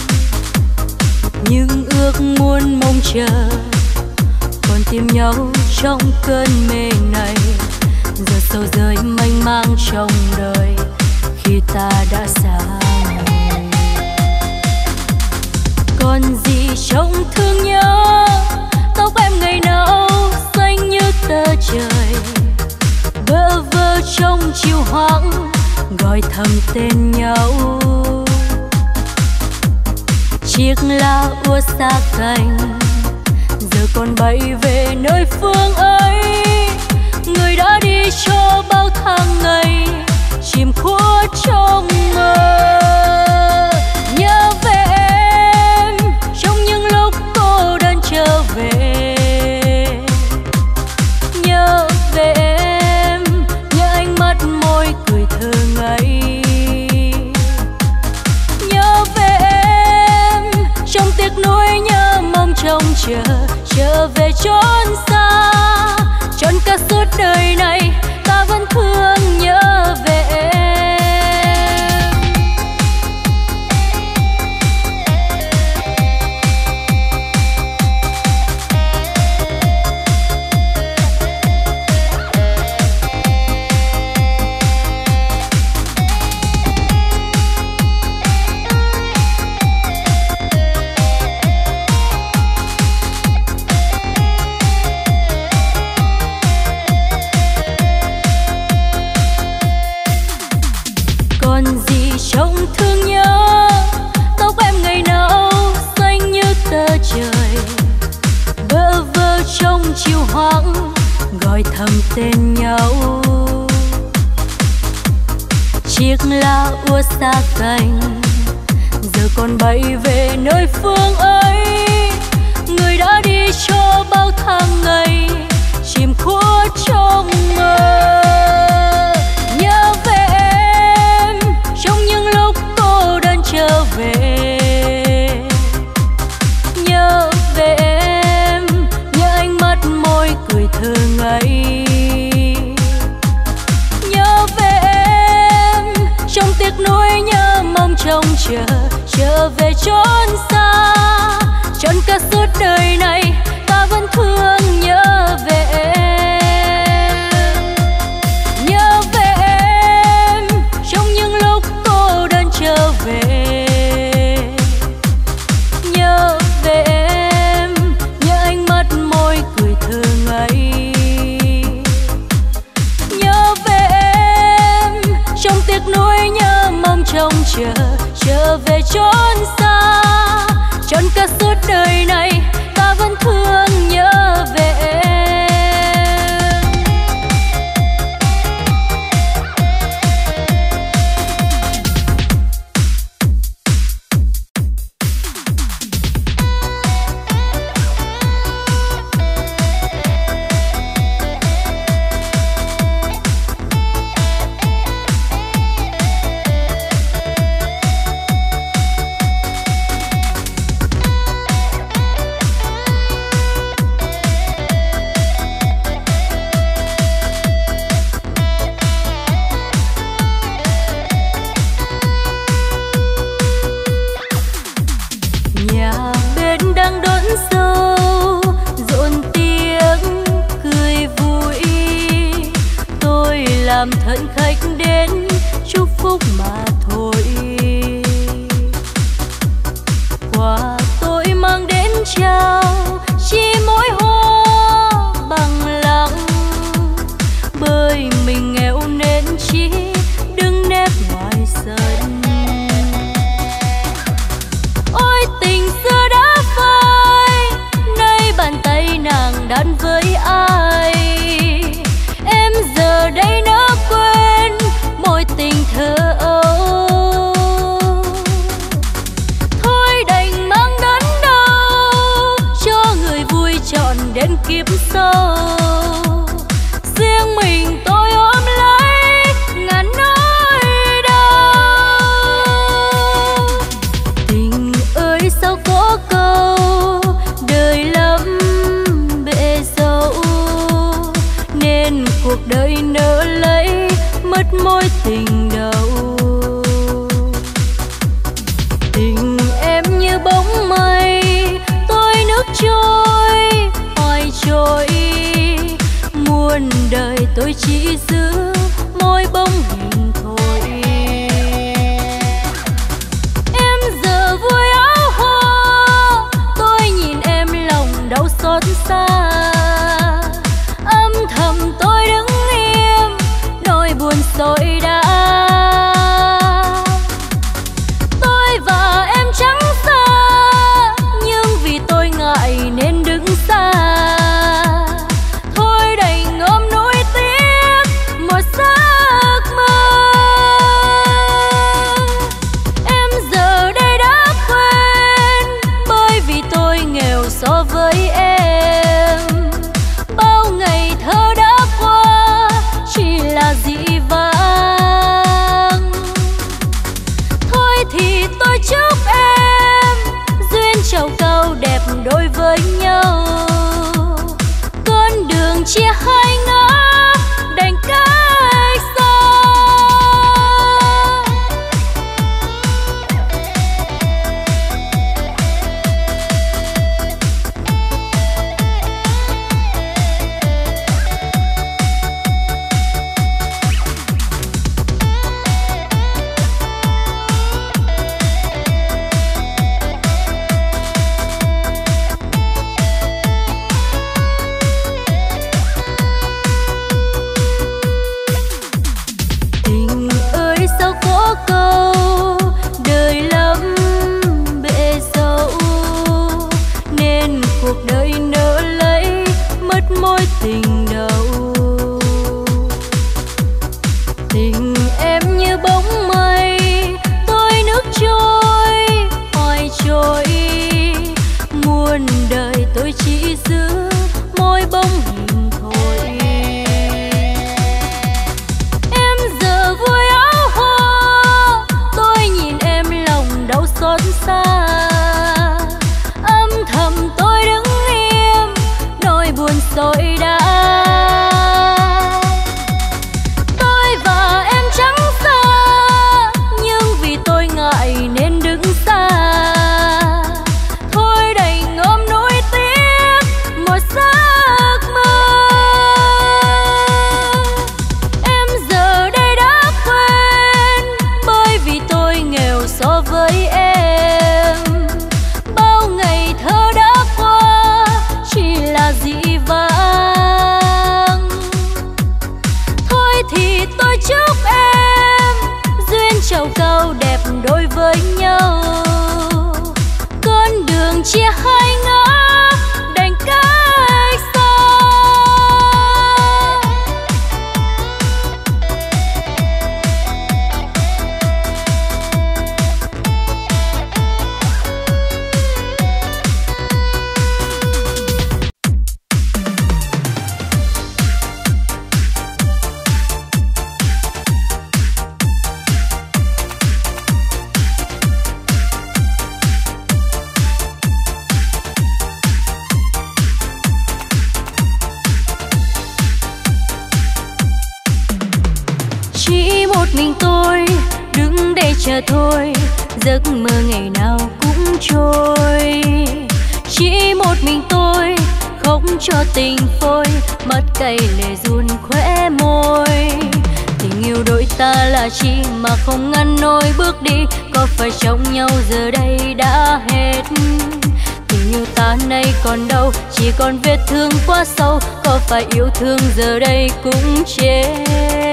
những ước muốn mong chờ còn tìm nhau trong cơn mê này. Giờ sầu rơi mênh mang trong đời khi ta đã xa người. Còn gì trong thương nhớ, tóc em ngày nào xanh như tờ trời. Bơ vơ trong chiều hoang gọi thầm tên nhau. Chiếc lá úa xa cành, giờ còn bay về nơi phương ấy. Người đã đi cho bao tháng ngày, chìm khuất trong mơ. Nhớ về em trong những lúc cô đơn trở về. Nhớ về em, nhớ ánh mắt môi cười thơ ngây. Nhớ về em trong tiếc nuối, nhớ mong trông chờ trở về chốn xa. Trọn cả suốt đời này ta vẫn thương nhớ về em. Còn gì trong thương nhớ, tóc em ngày nào xanh như tờ trời. Bơ vơ trong chiều hoang gọi thầm tên nhau. Chiếc lá úa xa cành, giờ còn bay về nơi phương ấy. Người đã đi cho bao tháng ngày, chìm khuất trong mơ. Nhớ về em trong những lúc cô đơn trở về. Nhớ về em, nhớ ánh mắt môi cười thơ ngây. Nhớ về em trong tiếc nuối, nhớ mong trông chờ trở về chốn xa. Trọn cả suốt đời này ta vẫn thương nhớ về em. Nhớ về em trong những lúc cô đơn trở về. Nhớ về em chờ trở về chốn xa. Trọn cả suốt đời này ta vẫn thương nhớ về em. Làm thân khách đến chúc phúc mà thôi. Quà tôi mang đến trao chỉ mỗi hoa bằng lặng, bởi mình nghèo nên chỉ đứng nép ngoài sân. Ôi tình xưa đã phai, nay bàn tay nàng đan với ai. Em giờ đây nỡ quên mối tình thơ ấu, thôi đành mang đớn đau cho người vui trọn đến kiếp sau. Riêng mình tôi ôm lấy ngàn nỗi đau. Tình ơi sao có câu đời lắm bể dâu, nên cuộc đời nỡ lấy mất mối tình đầu. Tình em như bóng mây, tôi nước trôi hoài trôi. Muôn đời tôi chỉ giữ môi bóng hình thôi. Em giờ vui áo hoa, tôi nhìn em lòng đau xót xa. Âm thầm tôi đứng im, nỗi buồn sôi đã. Tôi và em chẳng xa, nhưng vì tôi ngại nên đứng xa. Thôi đành ôm nỗi tiếc một giấc mơ. Em giờ đây đã quên, bởi vì tôi nghèo so với em. Bao ngày thơ đã qua chỉ là dĩ vãng. Thôi thì tôi chúc em duyên trầu cao đẹp đôi với nhau. Con đường chia hai ngã đành cách xa. Tình ơi sao có câu đời lắm bể dâu, nên cuộc đời nỡ lấy mất mối tình đầu. Tình em như bóng mây, tôi nước trôi hoài trôi. Muôn đời tôi chỉ giữ môi bóng hình thôi. Em giờ vui áo hoa, tôi nhìn em lòng đau xót xa. Âm thầm tôi đứng im, nỗi buồn sôi đã. Tôi và em chẳng xa, nhưng vì tôi ngại nên đứng xa. Thôi đành ôm nỗi tiếc một giấc mơ. Em giờ đây đã quên, bởi vì tôi nghèo so với em. Bao ngày thơ đã qua chỉ là dĩ vãng. mình tôi đứng đây chờ thôi, giấc mơ ngày nào cũng trôi. Chỉ một mình tôi khóc cho tình phôi, mắt cay lệ run khóe môi. Tình yêu đôi ta là chi mà không ngăn nổi bước đi, có phải trong nhau giờ đây đã hết. Tình yêu ta nay còn đâu, chỉ còn vết thương quá sâu, có phải yêu thương giờ đây cũng chết.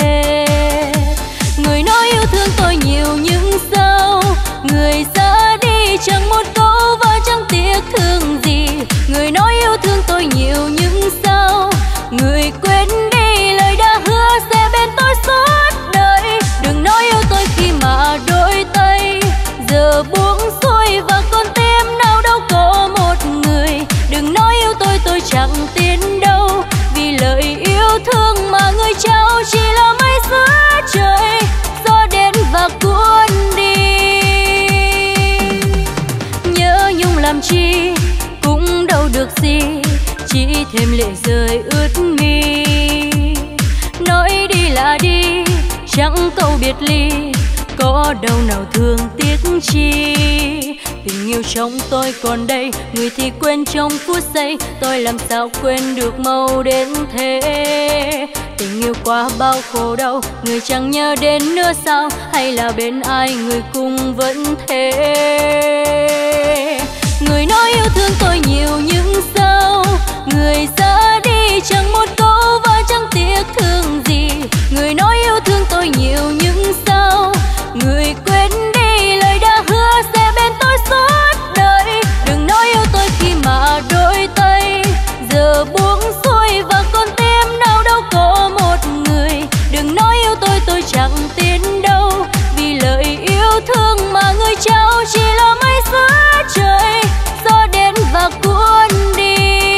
Người nói yêu thương tôi nhiều nhưng sao người ra đi chẳng một câu và chẳng tiếc thương gì. Người nói yêu thương tôi nhiều nhưng sao người quên đi lời đã hứa sẽ bên tôi suốt đời. Đừng nói yêu tôi khi mà đôi tay giờ buông xuôi và con tim nào đâu có một người. Đừng nói yêu tôi tôi chẳng tin đâu, vì lời yêu thương mà người trao chỉ là mây giữa trời, gió đến và cuốn đi. Nhớ nhung làm chi cũng đâu được gì, chỉ thêm lệ rơi ướt mi. Nói đi là đi chẳng câu biệt ly, có đâu nào thương tiếc chi. Tình yêu trong tôi còn đây, người thì quên trong phút giây, tôi làm sao quên được mau đến thế. Tình yêu qua bao khổ đau, người chẳng nhớ đến nữa sao, hay là bên ai người cùng vẫn thế. Người nói yêu thương tôi nhiều nhưng sao người ra đi chẳng một câu và chẳng tiếc thương gì. Người nói yêu thương tôi nhiều nhưng sao người quên đi lời đã hứa sẽ bên tôi suốt đời. Đừng nói yêu tôi khi mà đôi tay giờ buông xuôi và con tim nào đâu có một người. Đừng nói yêu tôi tôi chẳng tin đâu, vì lời yêu thương mà người trao chỉ là mây giữa trời, gió đến và cuốn đi.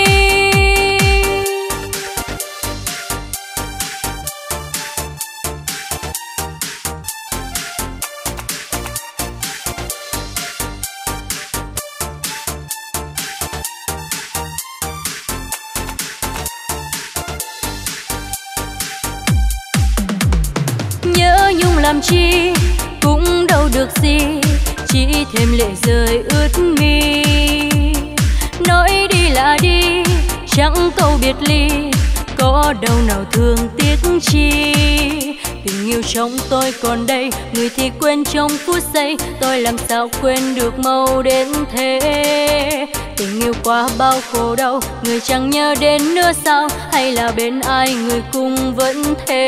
Nhớ nhung làm chi cũng đâu được gì, chỉ thêm lệ rơi ướt mi. Nói đi là đi chẳng câu biệt ly, có đâu nào thương tiếc chi. Tình yêu trong tôi còn đây, người thì quên trong phút giây, tôi làm sao quên được mau đến thế. Tình yêu qua bao khổ đau, người chẳng nhớ đến nữa sao, hay là bên ai người cùng vẫn thế.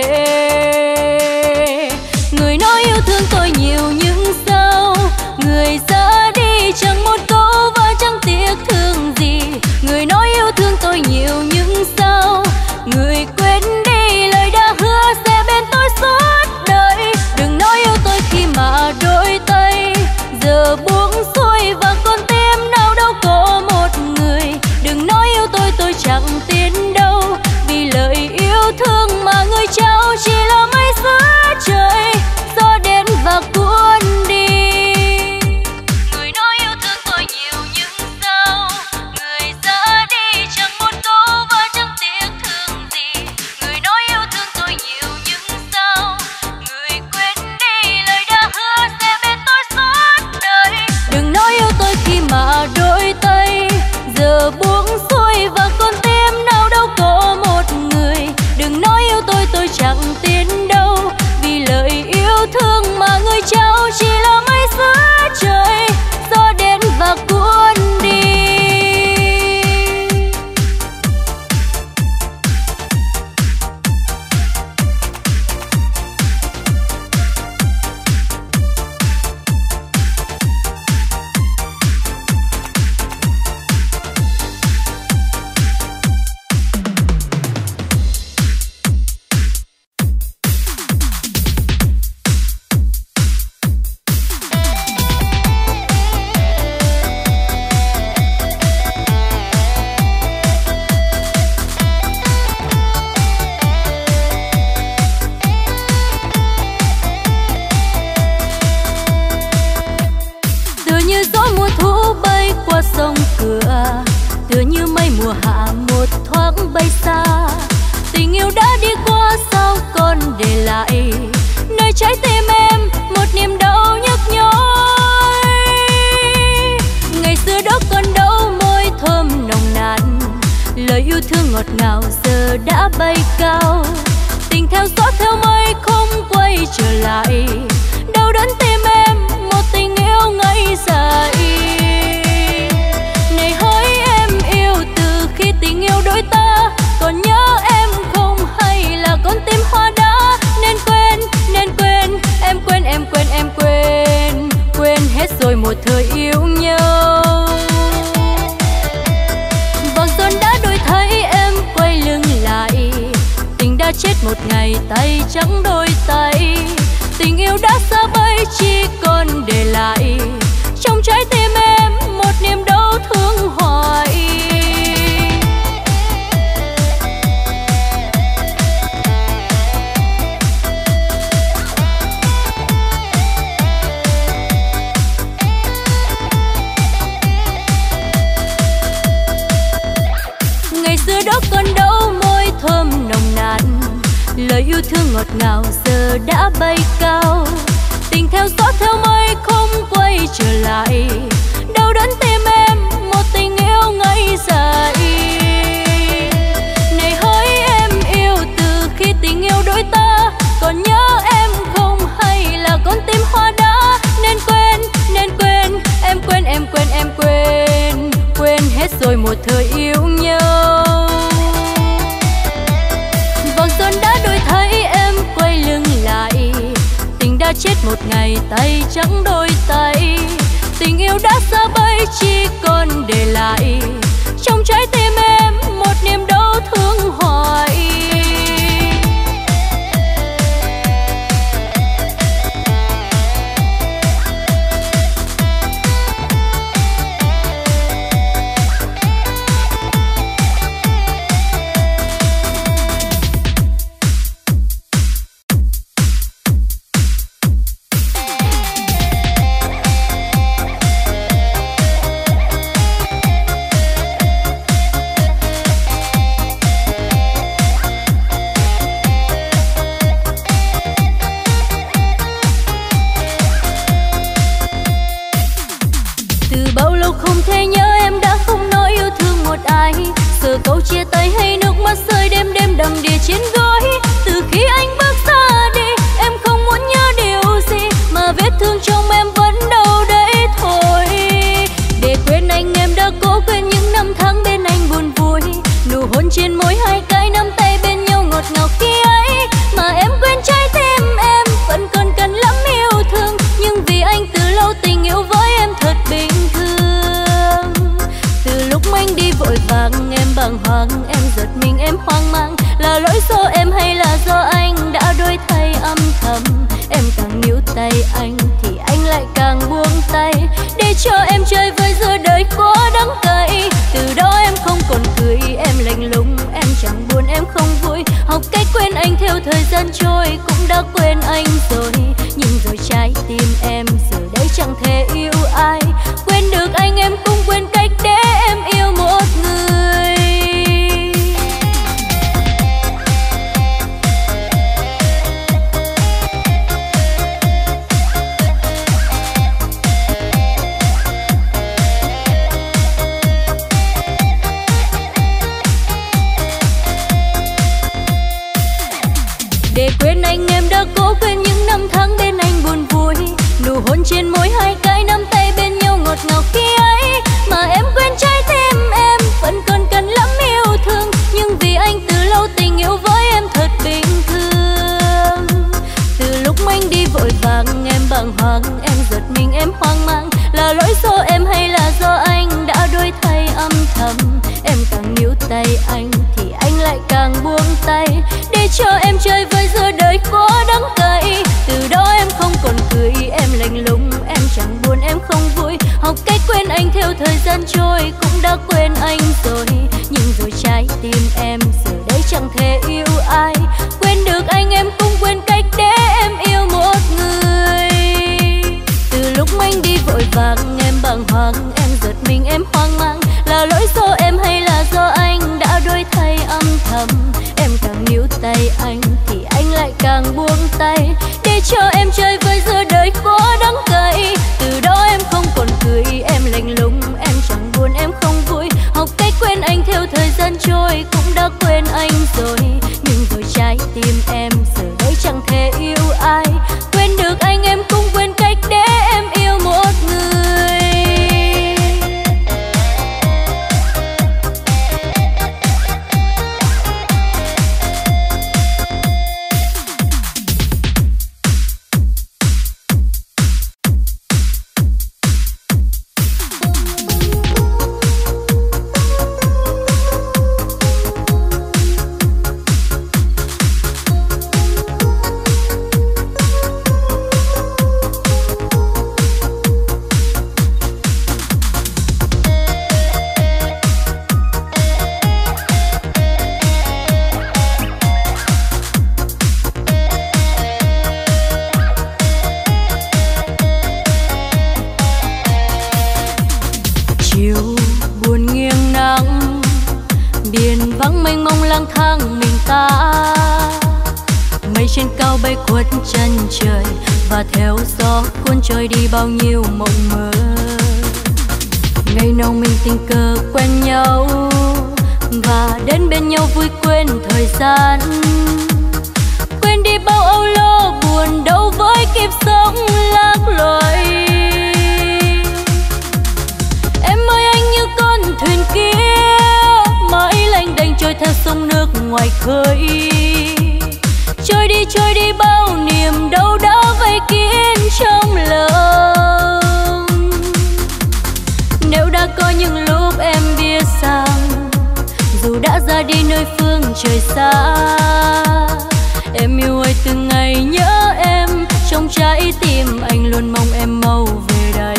Người nói yêu thương tôi nhiều nhưng sao người ra đi chẳng một câu và chẳng tiếc thương gì. Người nói yêu thương tôi nhiều nhưng sao người quên đi lời đã hứa sẽ bên tôi suốt đời. Đừng nói yêu tôi khi mà đôi tay giờ buông xuôi và con tim nào đâu có một người. Đừng nói yêu tôi tôi chẳng tin đâu, vì lời yêu thương mà người trao chỉ là mây giữa trời, gió đến và cuốn trái tim em một niềm đau nhức nhói. Ngày xưa đó còn đâu môi thơm nồng nàn, lời yêu thương ngọt ngào giờ đã bay cao. Tình theo gió theo mây không quay trở lại, đau đớn tim em một tình yêu ngây dại. Này hỡi em yêu từ khi tình yêu đôi ta, còn nhớ em không hay là con tim hoa đá. Nên quên, nên quên, em quên, em quên, em quên, quên hết rồi một thời yêu nhau. Vầng xuân đã đổi thay em quay lưng lại, tình đã chết một ngày tay trắng đôi tay. Tình yêu đã xa bay chỉ còn để lại trong trái tim em một niềm đau thương hoài. Ngày xưa đó còn đâu môi thơm nồng nàn, lời yêu thương ngọt ngào giờ đã bay cao. Tình theo gió theo mây không quay trở lại, đau đớn tim em một tình yêu ngây dại. Này hỡi em yêu từ khi tình yêu đôi ta, còn nhớ em không hay là con tim hoa đá. Nên quên, nên quên, em quên, em quên, em quên, quên hết rồi một thời yêu nhau. Vầng xuân đã đổi thay em quay lưng lại, tình đã chết một ngày tay trắng đôi tay. Tình yêu đã xa bay chỉ còn để lại trong trái tim em một niềm đau thương hoài. Câu chia tay hay nước mắt rơi đêm đêm đầm đìa trên gối. Từ khi anh bước ra đi em không muốn nhớ điều gì, mà vết thương trong em vẫn đâu đấy thôi. Để quên anh em đã cố quên những năm tháng bên anh buồn vui, nụ hôn trên môi hai cái nắm tay bên nhau ngọt ngào khi ấy. Mà em quên trái tim em vẫn còn cần lắm yêu thương, nhưng vì anh từ lâu tình yêu với em thật bình thường. Từ lúc anh đi vội vàng em bàng hoàng, em giật mình em hoang mang. Là lỗi do em hay là do anh đã đổi thay âm thầm? Em càng níu tay anh thì anh lại càng buông tay, để cho em chơi với giữa đời có đắng cay. Từ đó em không còn cười, em lạnh lùng, em chẳng buồn, em không vui. Học cách quên anh theo thời gian trôi, cũng đã quên anh rồi. Nhưng rồi trái tim em giờ đây chẳng thể yêu ai. Quên được anh em cũng quên cách để em yêu một người. Để quên anh em đã cố quên những năm tháng bên anh buồn vui, nụ hôn trên môi hai cái nắm tay bên nhau ngọt ngào khi ấy. Mà em quên trái tim em vẫn còn cần lắm yêu thương, nhưng vì anh từ lâu tình yêu với em thật bình thường. Từ lúc anh đi vội vàng em bàng hoàng, em giật mình em hoang mang. Là lỗi do em hay là do anh đã đổi thay âm thầm? Em càng níu tay anh thì anh lại càng buông tay, để cho em chơi với giữa đời có đắng cay. Từ đó em không còn cười, em lạnh lùng, em chẳng buồn, em không vui. Học cách quên anh theo thời gian trôi, cũng đã quên anh rồi. Nhưng rồi trái tim em giờ đây chẳng thể yêu ai. Quên được anh em cũng quên cách để em yêu một người. Từ lúc anh đi vội vàng em bàng hoàng, em giật mình em hoang mang. Là lỗi do em hay là do anh đã đổi thay âm thầm? thầm. Em càng níu tay anh thì anh lại càng buông tay, để cho em chơi với giữa đời khó đắng cay. Từ đó em không còn cười, em lạnh lùng, em chẳng buồn, em không vui. Học cách quên anh theo thời gian trôi, cũng đã quên anh rồi. Nhưng rồi trái tim em giờ đây chẳng thể yêu ai. Quên được anh em cũng quên cách để em yêu một người. Trên cao bay khuất chân trời, và theo gió cuốn trôi đi bao nhiêu mộng mơ. Ngày nào mình tình cờ quen nhau, và đến bên nhau vui quên thời gian. Quên đi bao âu lo buồn đau với kiếp sống lạc loài. Em ơi anh như con thuyền kia, mãi lênh đênh trôi theo sông nước ngoài khơi. Trôi đi trôi đi bao niềm đau đớn vây kín trong lòng. Nếu đã có những lúc em biết rằng, dù đã ra đi nơi phương trời xa, em yêu ơi từng ngày nhớ em, trong trái tim anh luôn mong em mau về đây.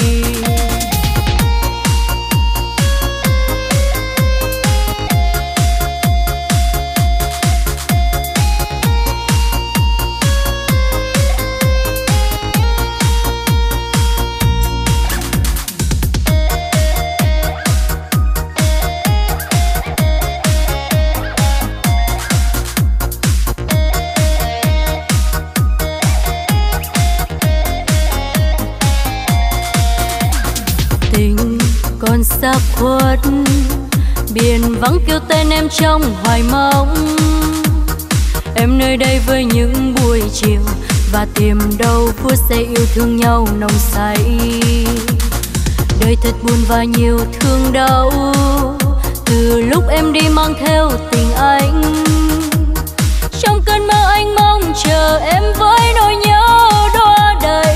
Xa khuất biển vắng kêu tên em trong hoài mong. Em nơi đây với những buổi chiều, và tìm đâu phút giây yêu thương nhau nồng say. Đời thật buồn và nhiều thương đau, từ lúc em đi mang theo tình anh. Trong cơn mơ anh mong chờ em với nỗi nhớ đọa đầy.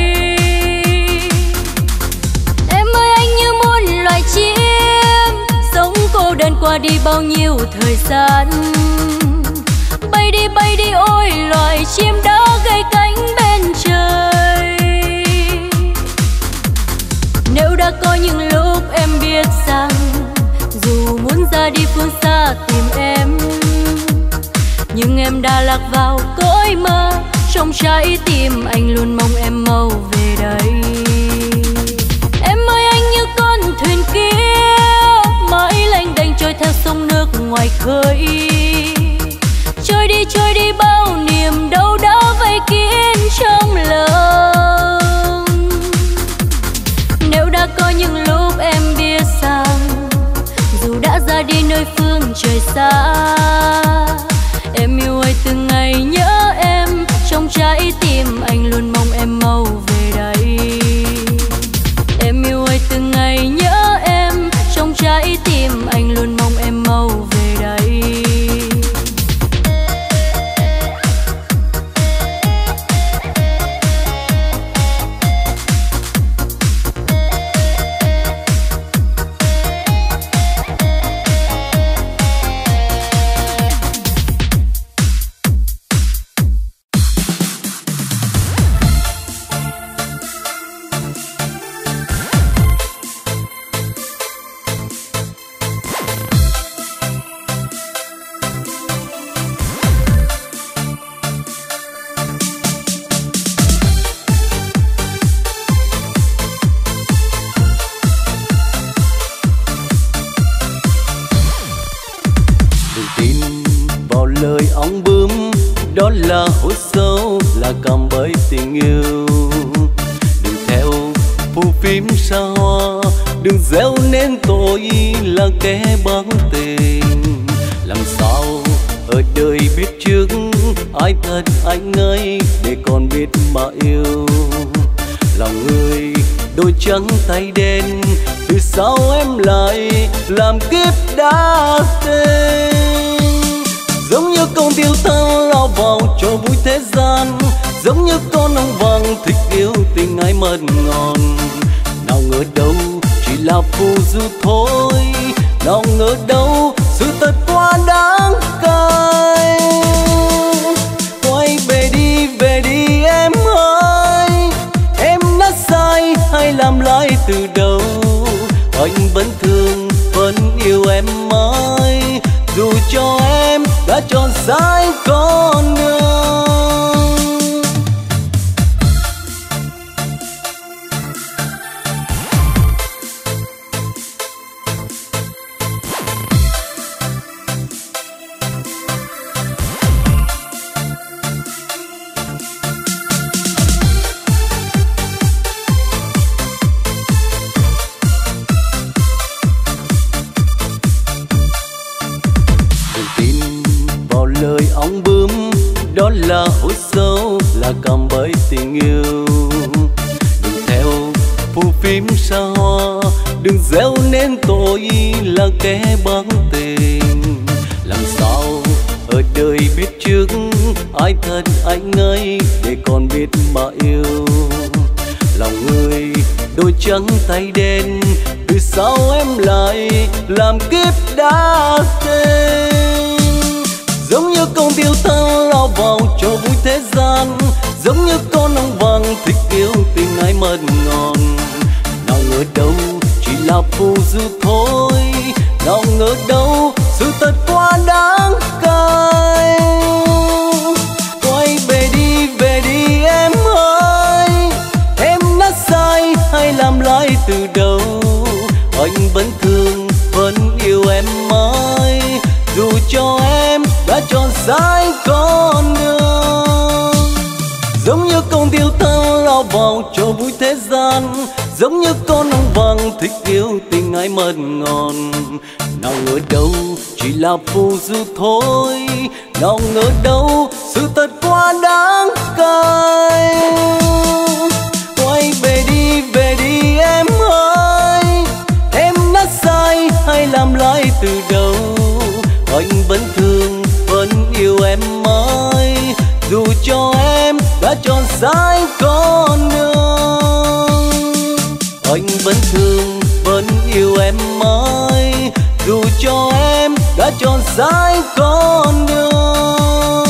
Loài chim sống cô đơn qua đi bao nhiêu thời gian. Bay đi bay đi ôi loài chim đã gãy cánh bên trời. Nếu đã có những lúc em biết rằng, dù muốn ra đi phương xa tìm em, nhưng em đã lạc vào cõi mơ. Trong trái tim anh luôn mong em mau về đây. Em ơi anh như con thuyền kia, mãi lênh đênh trôi theo sông nước ngoài khơi. Trôi đi trôi đi bao niềm đau đã vây kín trong lòng. Nếu đã có những lúc em biết rằng, dù đã ra đi nơi phương trời xa, em yêu ơi từng ngày nhớ em, trong trái tim anh luôn mong em mau về đây. Em yêu ơi từng ngày nhớ em, trong trái tim anh luôn mong em mau về đây. lời ong bướm, đó là hối sâu, là cầm bởi tình yêu. Đừng theo phù phim xa hoa, đừng gieo nên tôi là kẻ bắn tình. Làm sao ở đời biết trước ai thật anh ấy để còn biết mà yêu. Lòng người đôi trắng tay đen, từ sao em lại làm kiếp đã tên. Giống như con tiêu thân lao vào cho vui thế gian, giống như con ong vàng thích yêu tình ai mật ngọt. Nào ngờ đâu chỉ là phù du thôi, nào ngờ đâu sự thật quá đáng cay. Quay về đi, về đi em ơi, em đã sai hay làm lại từ đầu. Anh vẫn thương, vẫn yêu em mãi, dù cho em đã chọn sai con đường. Lời ong bướm, đó là hối sâu, là cầm bởi tình yêu. Đừng theo phù phim xa hoa, đừng gieo nên tôi là kẻ bắn tình. Làm sao ở đời biết trước ai thật anh ấy để còn biết mà yêu. Lòng người đôi trắng tay đen, từ sao em lại làm kiếp đã tên. Giống như con tiêu thân lao vào cho vui thế gian, giống như con ong vàng thích yêu tình ai mật ngọt. Nào ngờ đâu chỉ là phù du thôi, nào ngờ đâu sự thật quá đáng cay. Quay về đi, về đi em ơi, em đã sai hay làm lại từ đầu. Anh vẫn thương, vẫn yêu em mãi, dù cho em đã chọn sai con đường. Giống như con tiêu thân lao vào cho vui thế gian, giống như con ong vàng thích yêu tình ai mật ngọt. Nào ngờ đâu chỉ là phù du thôi, nào ngờ đâu sự thật quá đáng cay. Quay về đi, về đi em ơi, em đã sai hay làm lại từ đầu. Anh vẫn thương, vẫn yêu em mãi, dù cho em đã chọn sai con đường. Anh vẫn thương, vẫn yêu em mãi, dù cho em đã chọn sai con đường.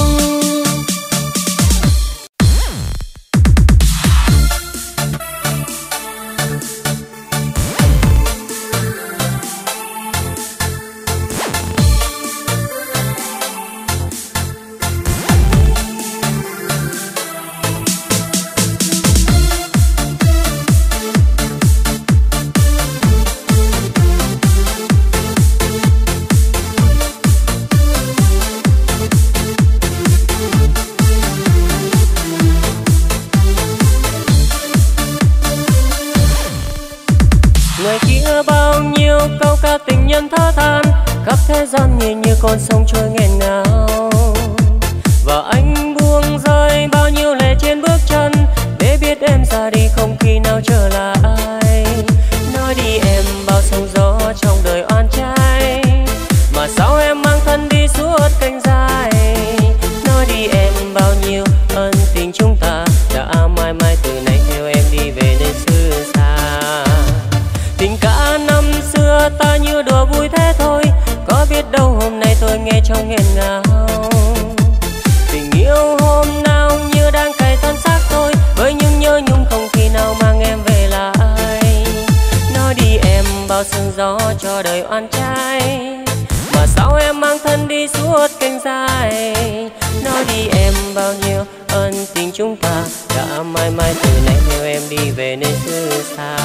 Tình nhân thở than khắp thế gian nhìn như con sông trôi nghẹn ngào, và anh buông rơi bao nhiêu lệ trên bước chân để biết em ra đi không khi nào trở lại. Nói đi em bao sóng gió trong đời oan trái, mà sao em mang thân đi suốt cánh dài. Nói đi em bao nhiêu ân tình chúng ta đã mãi mãi từ nay theo em đi về nơi xứ xa. Tình cả năm xưa ta như đùa vui thế thôi, có biết đâu hôm nay tôi nghe trong nghẹn ngào. Tình yêu hôm nào như đang cài thân xác tôi, với những nhớ nhung không khi nào mang em về lại. Nói đi em bao sương gió cho đời oan trái, mà sao em mang thân đi suốt cánh dài. Nói đi em bao nhiêu ân tình chúng ta đã mãi mãi từ nay theo em đi về nơi xứ xa.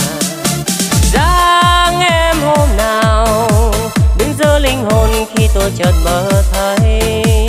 Dáng em hôm nào đứng giữa linh hồn khi tôi chợt mơ thấy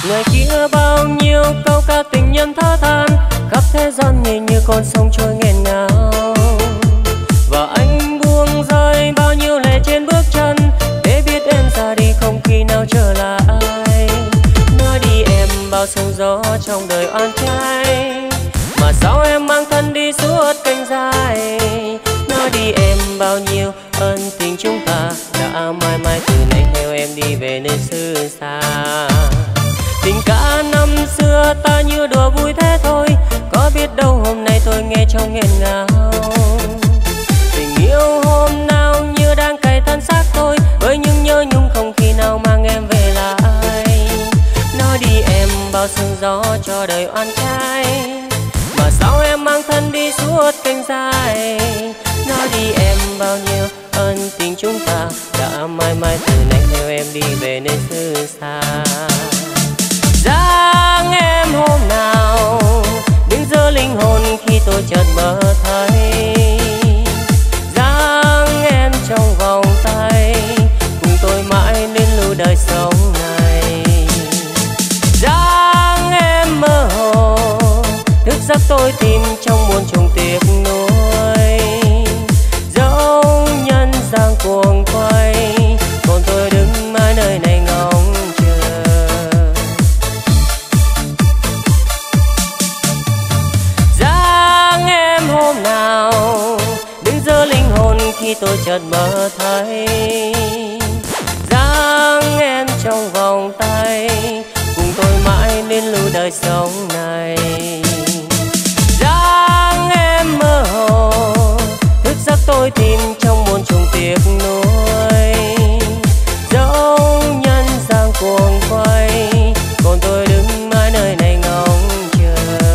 Ngày kia bao nhiêu câu ca tình nhân thở than, khắp thế gian nhìn như con sông trôi nghẹn ngào. Và anh buông rơi bao nhiêu lệ trên bước chân, để biết em ra đi không khi nào trở lại. Nói đi em bao sóng gió trong đời oan trái, mà sao em mang thân đi suốt cánh dài. Nói đi em bao nhiêu ân tình chúng ta đã mãi mãi từ nay theo em đi về nơi xứ xa. Tình cả năm xưa ta như đùa vui thế thôi, có biết đâu hôm nay tôi nghe trong nghẹn ngào. Tình yêu hôm nào như đang cày thân xác tôi, với những nhớ nhung không khi nào mang em về lại. Nói đi em bao sương gió cho đời oan trái, mà sao em mang thân đi suốt cánh dài. Nói đi em bao nhiêu ân tình chúng ta đã mãi mãi từ nay theo em đi về nơi xứ xa. Dáng em hôm nào đứng giữa linh hồn khi tôi chợt mơ thấy. Dáng em trong vòng tay cùng tôi mãi đến lưu đời sống này. Dáng em mơ hồ thức giấc tôi tìm trong muôn trùng tiếc nuối. Dẫu nhân gian cuồng quay, còn tôi đứng mãi nơi này ngóng chờ. Dáng em hôm nào đứng giữa linh hồn khi tôi chợt mơ thấy. Dáng em trong vòng tay cùng tôi mãi đến lưu đời sống này. Dáng em mơ hồ thức giấc tôi tìm trong muôn trùng tiếc nuối. Dẫu nhân gian cuồng quay, còn tôi đứng mãi nơi này ngóng chờ.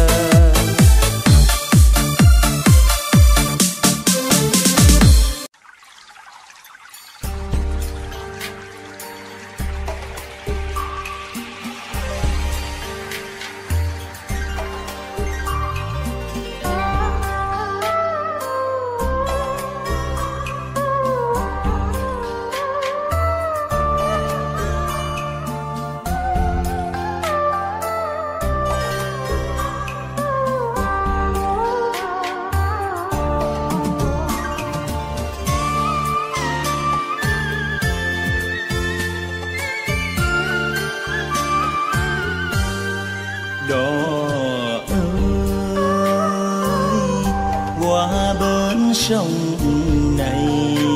Sông này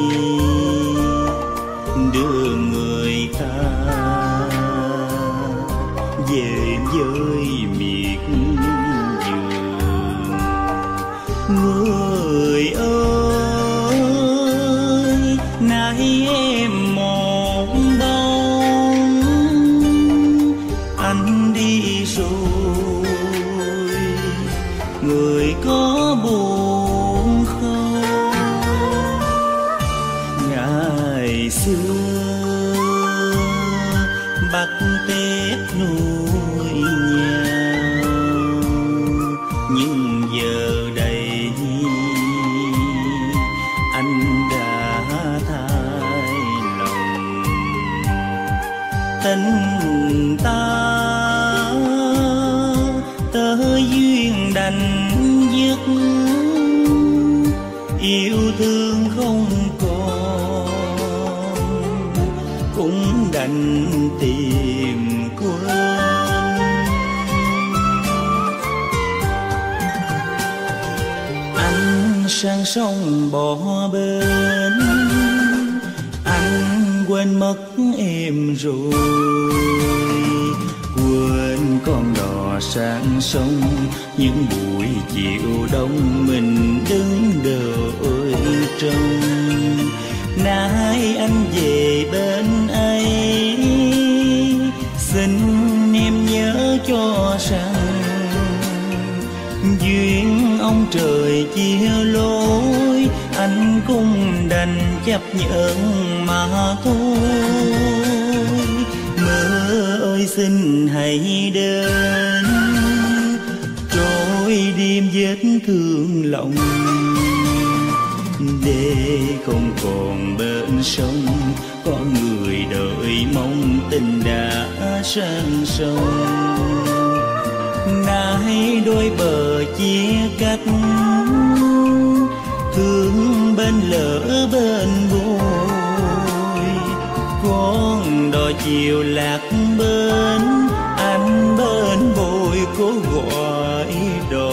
đưa người ta về với miệt vườn. Người ơi nay em một bóng, anh đi rồi người có buồn không? Ngày xưa bắt Tết nuôi nhau, nhưng giờ đây anh đã thay lòng. Tình ta tới duyên đành dứt, yêu thương không còn cũng đành tìm quên. Anh sang sông bỏ bên, anh quên mất em rồi. Quên con đò sang sông, những buổi chiều đông mình đứng đợi trông. Nay anh về bên ấy, xin em nhớ cho rằng duyên ông trời chia lối, anh cũng đành chấp nhận mà thôi. Mơ ơi xin hãy đến, trôi đêm vết thương lòng, để không còn bên sông có người đợi mong tình đã sang sông. Nay đôi bờ chia cách, thương bên lỡ bên vui. Con đò chiều lạc bên, anh bên bồi cố gọi đò.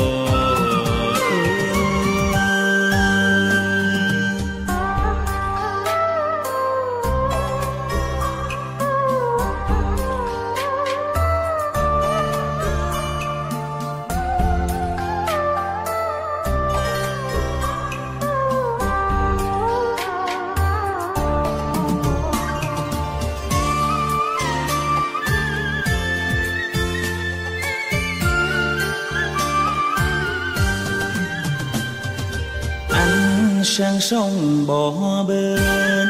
Sang sông bỏ bên,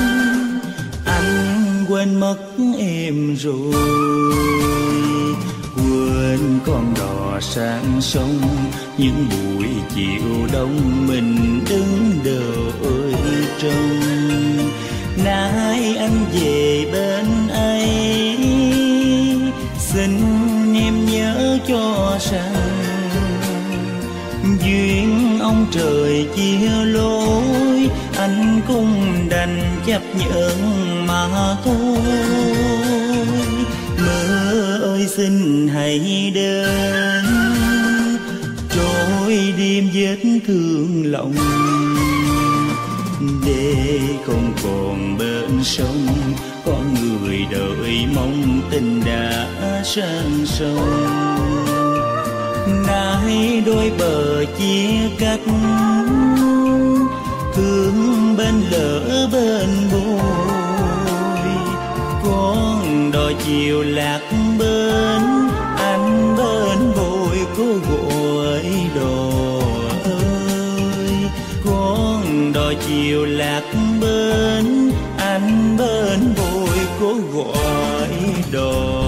anh quên mất em rồi. Quên con đò sang sông, những buổi chiều đông mình đứng đợi trông. Nay anh về bên ấy, xin em nhớ cho rằng duyên ông trời chia lối, anh cũng đành chấp nhận mà thôi. Mơ ơi xin hãy đến, trôi đêm vết thương lòng, để không còn bên sông có người đợi mong tình đã sang sông. Nay đôi bờ chia cách, thương bên lỡ bên bồi. Con đò chiều lạc bên, anh bên bồi cố gọi đò ơi. Con đò chiều lạc bên, anh bên bồi cố gọi đò.